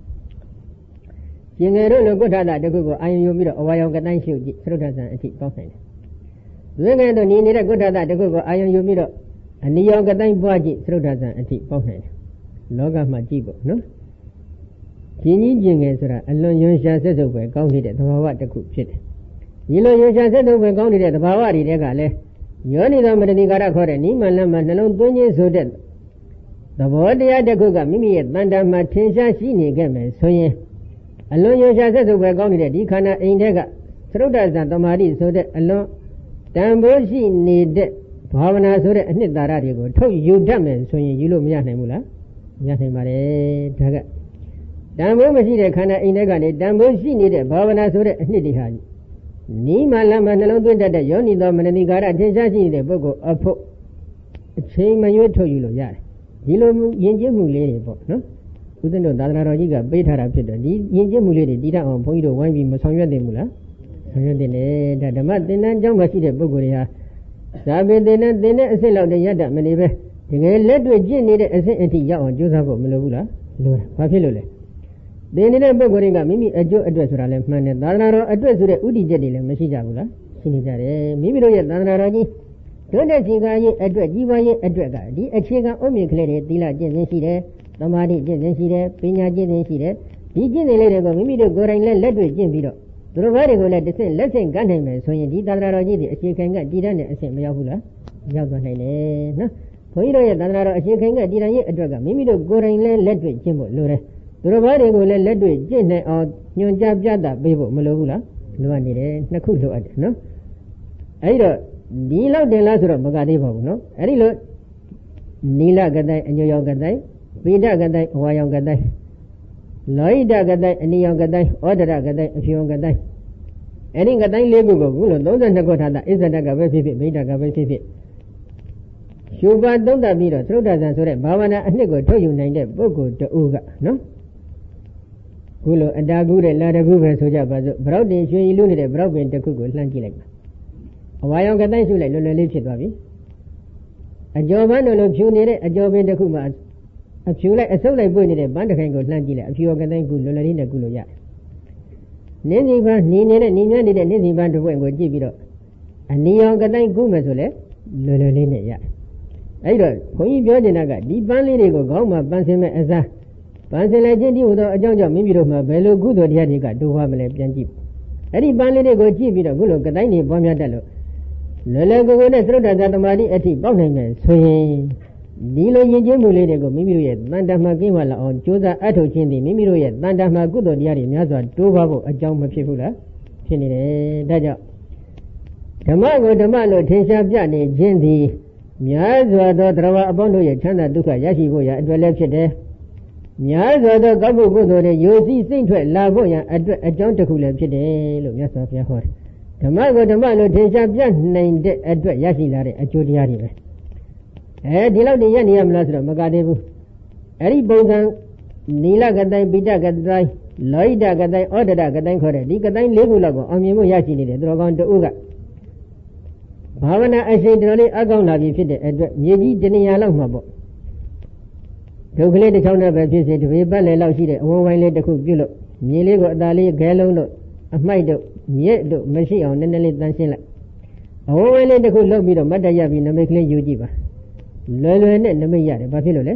ရင်ငယ်တို့လိုကုဋ္ဌတာတစ်ခုကိုအာယုံယူပြီးတော့အဝါရောင်ကတိုင်းရှုကြည့်သရုဒ္ဓဇံအထိပေါက်နိုင်တယ်ဝိငယ်တို့နေနေတဲ့ကုဋ္ဌတာတစ်ခုကိုအာယုံယူပြီးတော့အနိယောင်ကတိုင်းပွားကြည့်သရုဒ္ဓဇံအထိပေါက်နိုင်တယ်လောကမှာကြည့်ဖို့နော်ကျင်ကြီးကျင်ငယ်ဆိုတာအလွန်ရွံရှာဆက်စုပ်ပဲကောင်းနေတဲ့သဘာဝတစ်ခုဖြစ်တယ်ဒီလိုရွံရှာဆက်စုပ်ပဲကောင်းနေတဲ့သဘာဝတွေတဲကလည်းယောနိသောမတဏိကာရခေါ်တဲ့နိမန်လမ်းမှာနှလုံးသွင်းခြင်းဆိုတဲ့သဘောတရားတစ်ခုကမိမိရဲ့တန်တာမှာထင်ရှားရှိနေခဲ့မယ်ဆိုရင်အလွန်ရွံရှာဆက်စုပ်ပဲကောင်းနေတဲ့ဒီခန္ဓာအိမ်တဲကသရုဒ္ဓဇံသမာဓိဆိုတဲ့အလွန်တန်ဖိုးရှိနေတဲ့ဘာဝနာဆိုတဲ့အနှစ်သာရတွေကိုထုတ်ယူတတ်မယ်ဆိုရင်ယူလို့မရနိုင်ဘူးလားမရနိုင်ပါတယ်ဒါကတန်ဖိုးမရှိတဲ့ခန္ဓာအိမ်ထဲကနေတန်ဖိုးရှိနေတဲ့ဘာဝနာဆိုတဲ့အနှစ်တွေဟာနိမလမ်းမှာနှလုံးသွင်းတတ်တဲ့ယောနိသောမနတိကာရထင်ရှားရှိနေတဲ့ပုဂ္ဂိုလ်အဖို့အချိန်မရွေးထုတ်ယူလို့ရတယ်ဒီလိုယဉ်ကျေးမှုလေးတွေပေါ့နော်ဦးဇင်းတို့သာသနာတော်ကြီးကပေးထားတာဖြစ်တော့ဒီယဉ်ကျေးမှုလေးတွေတည်တတ်အောင်ဘုန်းကြီးတို့ဝိုင်းပြီးမဆောင်ရွက်သင့်ဘူးလားဆောင်ရွက်သင့်တယ်ဒါဓမ္မသင်္นานကျောင်းမှာရှိတဲ့ပုဂ္ဂိုလ်တွေဟာဇာပေသင်္นานသင်တဲ့အဆင့်လောက်တည်းရတတ်မနေပဲတကယ်လက်တွေ့ကျင့်နေတဲ့အဆင့်အထိရောက်အောင်ကြိုးစားဖို့မလိုဘူးလားလိုတာဘာဖြစ်လို့လဲသင်နေတဲ့ပုဂ္ဂိုလ်တွေကမိမိအကျိုးအတွက်ဆိုတာလည်းမှန်တယ်သာသနာတော်အတွက်ဆိုတဲ့ဥတီချက်တွေလည်းမရှိကြဘူးလားရှိနေကြတယ်မိမိတို့ရဲ့သာသနာတော်ကြီးတို့တဲ့ခြေခံရေးအတွက်ကြီးပွားရေးအတွက်ကဒီအခြေခံအုတ်မြင့်ကလေးတွေသီလကျင့်စဉ်ရှိတယ်သမာဓိကျင့်စဉ်ရှိတယ်ပညာကျင့်စဉ်ရှိတယ်ဒီကျင့်စဉ်လေးတွေကိုမိမိတို့ကိုယ်တိုင်လည်းလက်တွေ့ကျင့်ပြီးတော့သူတို့ဘာတွေကိုလည်းတစ်ဆင့်လက်ဆင့်ကမ်းနိုင်မယ်ဆိုရင်ဒီသာသနာတော်ကြီးတွေအခြေခံကတည်တဲ့အဆင့်မရောက်ဘူးလားရောက်သွားနိုင်တယ်နော်ဘုန်းကြီးတို့ရဲ့သာသနာတော်အခြေခံကတည်တဲ့ရေးအတွက်ကမိမိတို့ကိုယ်တိုင်လည်းလက်တွေ့ကျင့်ဖို့လိုတယ်သူတို့ဘာတွေကိုလည်းလက်တွေ့ကျင့်နိုင်အောင်ညွှန်ကြားပြသပေးဖို့မလိုဘူးလားလိုအပ်နေတယ်နှစ်ခုလိုအပ်တယ်နော်အဲဒီတော့ဒီလောက်တင်လားဆိုတော့မကသေးပါဘူးနော်အဲ့ဒီလိုနီလကတိုင်းအညွယောကတိုင်းပိဋကတိုင်းအဝါယောကတိုင်းလောဟိတကတိုင်းအနိယောကတိုင်းဩဒရကတိုင်းအဖြူယောကတိုင်းအဲ့ဒီကတိုင်းလေးခုကိုခုလို့သုံး十二ခုထားတာအစ္ဆဒကပဲဖြစ်ဖြစ်ဗိဒကပဲဖြစ်ဖြစ်ရှုပါသုံးသပ်ပြီးတော့သရုဒ္ဓဇံဆိုတဲ့ဘာဝနာအနှစ်ကိုထုတ်ယူနိုင်တဲ့ပုဂ္ဂိုလ်တူကနော်ခုလိုအတာကူတဲ့လာတကူပဲဆိုကြပါစို့ဗရောက်တင်ရွှေရည်လူနေတဲ့ဗရောက်ပင်တစ်ခုကိုလှမ်းကြည့်လိုက်ပါအဝါရောင်ကတိုင်းရှုလိုက်လွယ်လွယ်လေးဖြစ်သွားပြီအကျော်ပန်းတို့လိုဖြူနေတဲ့အကျော်ပင်တစ်ခုမှာအဖြူလိုက်အဆုပ်လိုက်ပွင့်နေတဲ့ပန်းတစ်ခိုင်ကိုလှမ်းကြည့်လိုက်အဖြူရောကတိုင်းကူလွယ်လွယ်လေးနဲ့ကူလို့ရတယ်နင်းစီပန်းနေနေတဲ့နေမြန်းနေတဲ့နင်းစီပန်းတစ်ပွင့်ကိုကြည့်ပြီးတော့အနီရောင်ကတိုင်းကူမယ်ဆိုလဲလွယ်လွယ်လေးနဲ့ရတယ်အဲ့တော့ဘုန်းကြီးပြောနေတာကဒီပန်းလေးတွေကိုခေါင်းမှာပန်းစင်မဲ့အစားပန်းစင်လိုက်ခြင်းဒီဟူသောအကြောင်းကြောင့်မိမိတို့မှာဘယ်လိုကုသိုလ်တရားတွေကတိုးပွားမလဲပြန်ကြည့်အဲ့ဒီပန်းလေးတွေကိုကြည့်ပြီးတော့ခုလိုကတိုင်းတွေပွားများတတ်လို့လွယ်လွယ်ကူကူနဲ့သရုဒ္ဓဇာသမာဓိအထိပေါက်နိုင်မယ်ဆိုရင်ဒီလိုယဉ်ကျေးမှုလေးတွေကိုမိမိတို့ရဲ့တန်တမှာကင်းဝလာအောင်ကြိုးစားအထောက်ချင်းသည်မိမိတို့ရဲ့တန်တမှာကုသိုလ်တရားတွေများစွာတိုးပွားဖို့အကြောင်းမဖြစ်ဘူးလားဖြစ်နေတယ်ဒါကြောင့်ဓမ္မကိုဓမ္မလို့ထင်ရှားပြနေခြင်းသည်များစွာသောတရားဝအပေါင်းတို့ရဲ့ချမ်းသာဒုက္ခရရှိဖို့ရအတွက်လည်းဖြစ်တယ်များစွာသောကောင်းမှုကုသိုလ်တွေယိုစီးစိမ့်ထွက်လာဖို့ရအတွက်အကြောင်းတစ်ခုလည်းဖြစ်တယ်လို့မြတ်စွာဘုရားဟောတယ်ဓမ္မကိုဓမ္မလို့ထင်ရှားပြနိုင်တဲ့အတွက်ရရှိလာတဲ့အကျိုးတရားတွေပဲအဲဒီလောက်နေရနေရမလားဆိုတော့မကသေးဘူးအဲ့ဒီပုံစံနီလကတိုင်းပိဋကတိုင်းလောဟိတကတိုင်းဩဒရကတိုင်းခေါ်တဲ့ဒီကတိုင်းလေးခုလောက်ကိုအောင်မြင်မှုရရှိနေတဲ့သူတော်ကောင်းတဦးကဘာဝနာအရှိန်တော်လေးအကောင်းလာပြီဖြစ်တဲ့အတွက်မြေကြီးတဏှာလောက်မှာပေါ့ဒုက္ခလေးတစ်ချောင်းနဲ့ပဲဖြစ်စေတပေပတ်လေလောက်ရှိတဲ့အဝဝိုင်းလေးတစ်ခုပြုလို့မြေလေးကိုအသာလေးခဲလုံးတို့အမိုက်တို့မြက်တို့မရှိအောင်နည်းနည်းလေးတန်းရှင်းလိုက်အဝဝိုင်းလေးတစ်ခုလုပ်ပြီးတော့မတ်တရပြီးနမိတ်ကလေးယူကြည့်ပါလွယ်လွယ်နဲ့နမိတ်ရတယ်ဘာဖြစ်လို့လဲ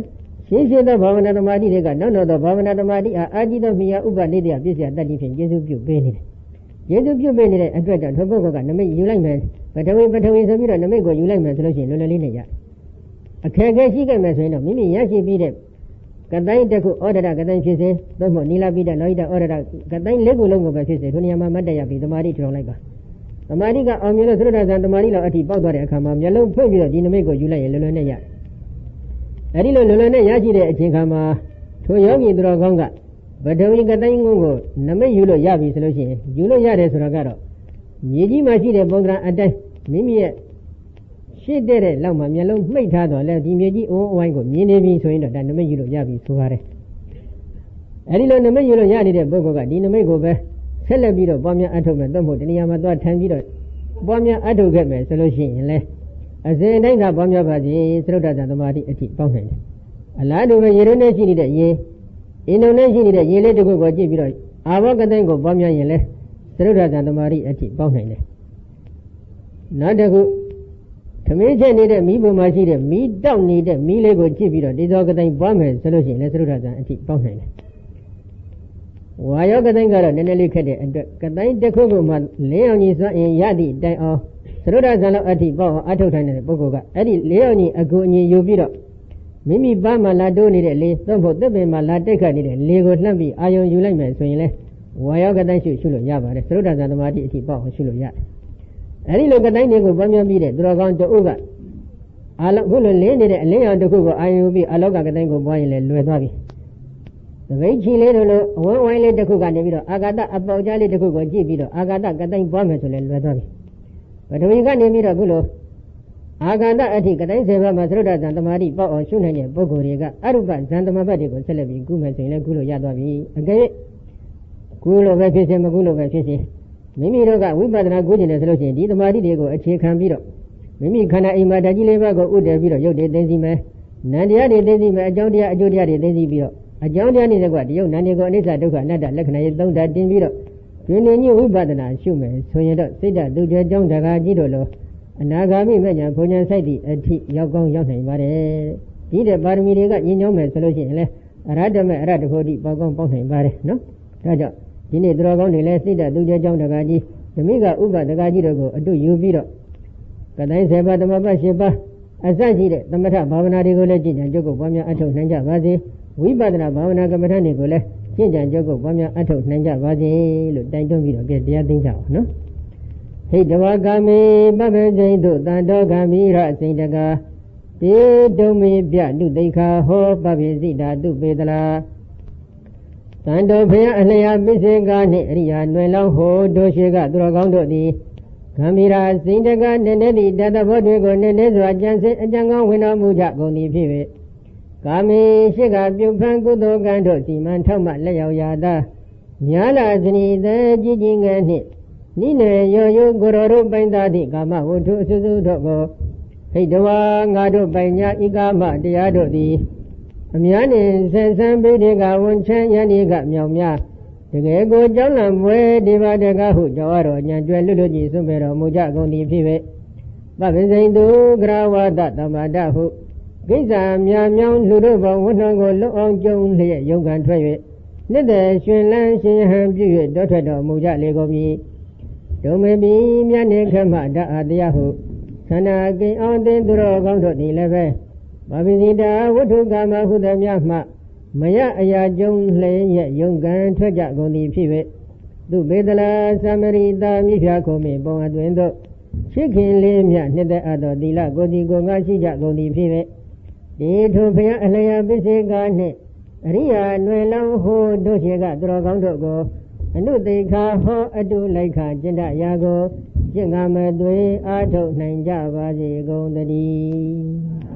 ရှင်းရှင်းသောဘာဝနာသမာဓိတွေကနောက်နောက်သောဘာဝနာသမာဓိအားအာကြည့်သောမိယာဥပနိဒေယပြည့်စရာတတ်တည်ဖြင့်ကျေစုပြုပေးနေတယ်ကျေစုပြုပေးနေတဲ့အတွက်ကြောင့်ထိုပုဂ္ဂိုလ်ကနမိတ်ယူလိုက်မယ်ပထဝီပထဝီဆိုပြီးတော့နမိတ်ကိုယူလိုက်မယ်ဆိုလို့ရှိရင်လွယ်လွယ်လေးနဲ့ရတယ်အခက်အခဲရှိခဲ့မယ်ဆိုရင်တော့မိမိရရှိပြီးတဲ့ကတိုင်းတစ်ခုဩဒရကတိုင်းဖြစ်စေသို့မဟုတ်နီလာပိဒလောဟိတဩဒရကတိုင်းလေးခုလုံးကိုပဲဖြစ်စေထိုနေရာမှာမတ်တရပြီးသမာဓိထောင်လိုက်ပါသမာဓိကအောင်မြင်လို့သရဒဇံသမာဓိလောက်အထိပေါက်သွားတဲ့အခါမှာမျက်လုံးဖွင့်ပြီးတော့ဒီနမိတ်ကိုယူလိုက်ရင်လွယ်လွယ်နဲ့ရတယ်အဲဒီလိုလွယ်လွယ်နဲ့ရရှိတဲ့အချိန်ခါမှာထိုယောဂီသူတော်ကောင်းကပထဝီကတိုင်းငုံကိုနမိတ်ယူလို့ရပြီဆိုလို့ရှိရင်ယူလို့ရတယ်ဆိုတော့ကတော့မြေကြီးမှာရှိတဲ့ပုံသဏ္ဍာန်အတိုင်းမိမိရဲ့ရှိတဲ့တဲ့လောက်မှမျက်လုံးမှိတ်ထားတော့လဲဒီမြေကြီးအဝန်းအဝိုင်းကိုမြင်နေပြီဆိုရင်တော့ဒါနမိတ်ယူလို့ရပြီဆိုပါတယ်အဲဒီလိုနမိတ်ယူလို့ရနေတဲ့ပုဂ္ဂိုလ်ကဒီနမိတ်ကိုပဲဆက်လက်ပြီးတော့ပွားများအထုတ်မယ်တော့မဟုတ်တဏှာမှာသွားထမ်းပြီးတော့ပွားများအထုတ်ခဲ့မယ်ဆိုလို့ရှိရင်လဲအစဉ်တိုင်းကပွားများပါစေသရုပ်ဒဇံသမာဓိအထိပေါက်နိုင်တယ်အလားတူပဲရေရုံးနဲ့ရှိနေတဲ့ရေအင်းုံနဲ့ရှိနေတဲ့ရေလေးတစ်ခုကိုကြည့်ပြီးတော့အာဘောကတိုင်းကိုပွားများရင်လဲသရုပ်ဒဇံသမာဓိအထိပေါက်နိုင်တယ်နောက်တစ်ခုသမင်းချက်နေတဲ့မီးပုံမှာရှိတဲ့မီးတောက်နေတဲ့မီးလေးကိုကြည့်ပြီးတော့ဒီသောကတိုင်းပွားမယ်ဆိုလို့ရှိရင်လဲသရုပ်ဒဇံအထိပေါက်နိုင်တယ်ဝါယောကတိုင်းကတော့နည်းနည်းလေးခက်တဲ့အတွက်ကတိုင်းတစ်ခုခုမှလင်းအောင်ကြီးစွမ်းအင်ရသည့်တိုင်အောင်သရုပ်ဒဇံလောက်အထိပေါက်အောင်အထုတ်ထိုင်တဲ့ပုဂ္ဂိုလ်ကအဲ့ဒီလင်းအောင်ကြီးအကူအညီယူပြီးတော့မိမိပါးမှာလာတိုးနေတဲ့လေသို့မဟုတ်သစ်ပင်မှာလာတိတ်ခတ်နေတဲ့လေကိုလှမ်းပြီးအာယုံယူလိုက်မယ်ဆိုရင်လဲဝါယောကတိုင်းရှုရှုလို့ရပါတယ်သရုပ်ဒဇံသမာဓိအထိပေါက်အောင်ရှုလို့ရတယ်အဲဒီလိုကတိုင်းတွေကိုပွားများပြီးတဲ့သူတော်ကောင်းတို့ကအာလောခုလိုလင်းနေတဲ့အလင်းရောင်တစ်ခုကိုအာယုံပြီးအလောကကတိုင်းကိုပွားရင်လည်းလွယ်သွားပြီသပိတ်ချီလေးတို့လိုအဝန်းဝိုင်းလေးတစ်ခုကနေပြီးတော့အာဂတအပေါက်ကြားလေးတစ်ခုကိုကြည့်ပြီးတော့အာဂတကတိုင်းပွားမယ်ဆိုလည်းလွယ်သွားပြီပထဝီကနေပြီးတော့ခုလိုအာဂတအထိကတိုင်းစေဘမှာသရုပ်ဒဇံသမာဓိပေါက်အောင်ရှုနိုင်တဲ့ပုဂ္ဂိုလ်တွေကအရုပဇံသမဘတ်တွေကိုဆက်လက်ပြီးကုမယ်ဆိုရင်လည်းကုလို့ရသွားပြီအကယ်၍ကုလို့ပဲဖြစ်စေမကုလို့ပဲဖြစ်စေမိမိတို့ကဝိပဿနာကုကျင်တယ်ဆိုလို့ရှိရင်ဒီသမာဓိတွေကိုအခြေခံပြီးတော့မိမိခန္ဓာအိမ်မှာဓာတ်ကြီးလေးပါးကိုဥတည်ပြီးတော့ရုပ်တွေသိသိမယ်နံတရားတွေသိသိမယ်အကြောင်းတရားအကျိုးတရားတွေသိသိပြီးတော့အကြောင်းတရားနေကွာတရုပ်နံတွေကိုအနိစ္စဒုက္ခအနတ္တလက္ခဏာရေးသုံးဓာတ်တင်ပြီးတော့တွင်နေညဝိပဿနာရှုမယ်ဆိုရင်တော့စိတ်ဓာတ်သူကျဲကြောင်းတကာကြီးတို့လိုအနာဂါမိမညာဘုံညာစိုက်သည့်အထိရောက်ကောင်းရောက်နိုင်ပါတယ်ဒီတဲ့ပါရမီတွေကညင်ညောင်းမယ်ဆိုလို့ရှိရင်လည်းအရဟတမေအရဟတဖို့တိပေါကောင်းပေါက်နိုင်ပါတယ်နော်ဒါကြောင့်ဒီနေ့သူတော်ကောင်းတွေလည်းစိတ်ဓာတ်သူကျဲကြောင်းတကာကြီးဓမိကဥပဒကာကြီးတို့ကိုအတုယူပြီးတော့ကတိုင်းစေပါဓမ္မပတ်ရှင်ပါအစရှိတဲ့သမထဘာဝနာတွေကိုလည်းကျင့်ကြံကြုတ်ကိုပွားများအထောက်နိုင်ကြပါစေဝိပဿနာဘာဝနာကမ္မထတွေကိုလည်းကျင့်ကြံကြုတ်ကိုပွားများအထောက်နိုင်ကြပါစေလို့တိုက်တွန်းပြီးတော့ကြတရားသိကြအောင်နော်ဟိတဝါကာမေပပ္ပဇိန်တို့တန်တော်ကမိရစိန်တကာတေတုံမေပြတုသိခာဟောပပ္ပိစိတာတုပေတလာတန်တော်ဖျားအလျာပစ္စေကာနှင့်အရိယာလွယ်လောင်းဟောတို့ရှိကသူတော်ကောင်းတို့သည်ဂံမီရာစိန်တကာနည်းနည်းသည့်တတဘောတွေကိုနည်းနည်းစွာကြံစည်အကြံကောင်းဝင်တော်မူကြကုန်သည်ဖြစ်၍ကာမေရှိကပြုဖန်ကုသိုလ်ကံတို့စီမံထောက်မှလက်ရောက်ရာသာညာလာစနီသေးကြီးကြီးငယ်နှင့်နိနေရောယုကိုရောတို့ပိုင်သားသည့်ကာမဝတ္ထုအစုစုတို့ကိုဟိတဝါငါတို့ပိုင်ညာဤကာမတရားတို့သည်အများနှင့်ဆန်ဆန်းပိဋကဝန်ချမ်းယန္တိကမြောင်များတကယ်ကိုကြောင်းလံပွဲဒီပါတကဟုကြောရတော်ညာကျွဲလွတ်လွတ်ကြီးစွန့်ပေတော်မူကြကုန်သည်ဖြစ်၍ပပ္ပဇိန်သူဂရဝတတမ္မာဒဟုကိစ္စများမြောင်လူတို့ဘောဝဏ္ဏကိုလွတ်အောင်ကြုံလျက်ယုံခံထွက်၍နှစ်သက်ရှင်လန်းရှင်ဟန်ပြု၍တောထွက်တော်မူကြလေကုန်မည်ဒုံမေပိမြတ်နေခမတအတရားဟုသန္နာကိအောင်တင်သူတော်ကောင်းတို့သည်လည်းပဲပပ္ပဇိတာဝတ္ထုကာမဟုသည်များမှမရအရာကြုံလျက်ယုံခံထွက်ကြကုန်သည်ဖြစ်၍သူဘေဒလာသမရိတာမိဖျားခုံမေပုံအတွင်သို့ချစ်ခင်လေးမြတ်နှစ်သက်အပ်သောသီလကိုယ်စီကိုယ်ငါရှိကြကုန်သည်ဖြစ်၍ဒီထိုဘုရားအလျာပစ္စေကာနှင့်အရိယာနွယ်လောင်းဟိုတို့ရှိကသူတော်ကောင်းတို့ကိုအနုသိခာဟောအတုလိုက်ခကျင့်တရာကိုကျင့်ကမသွေအားထုတ်နိုင်ကြပါစေကုန်သတည်း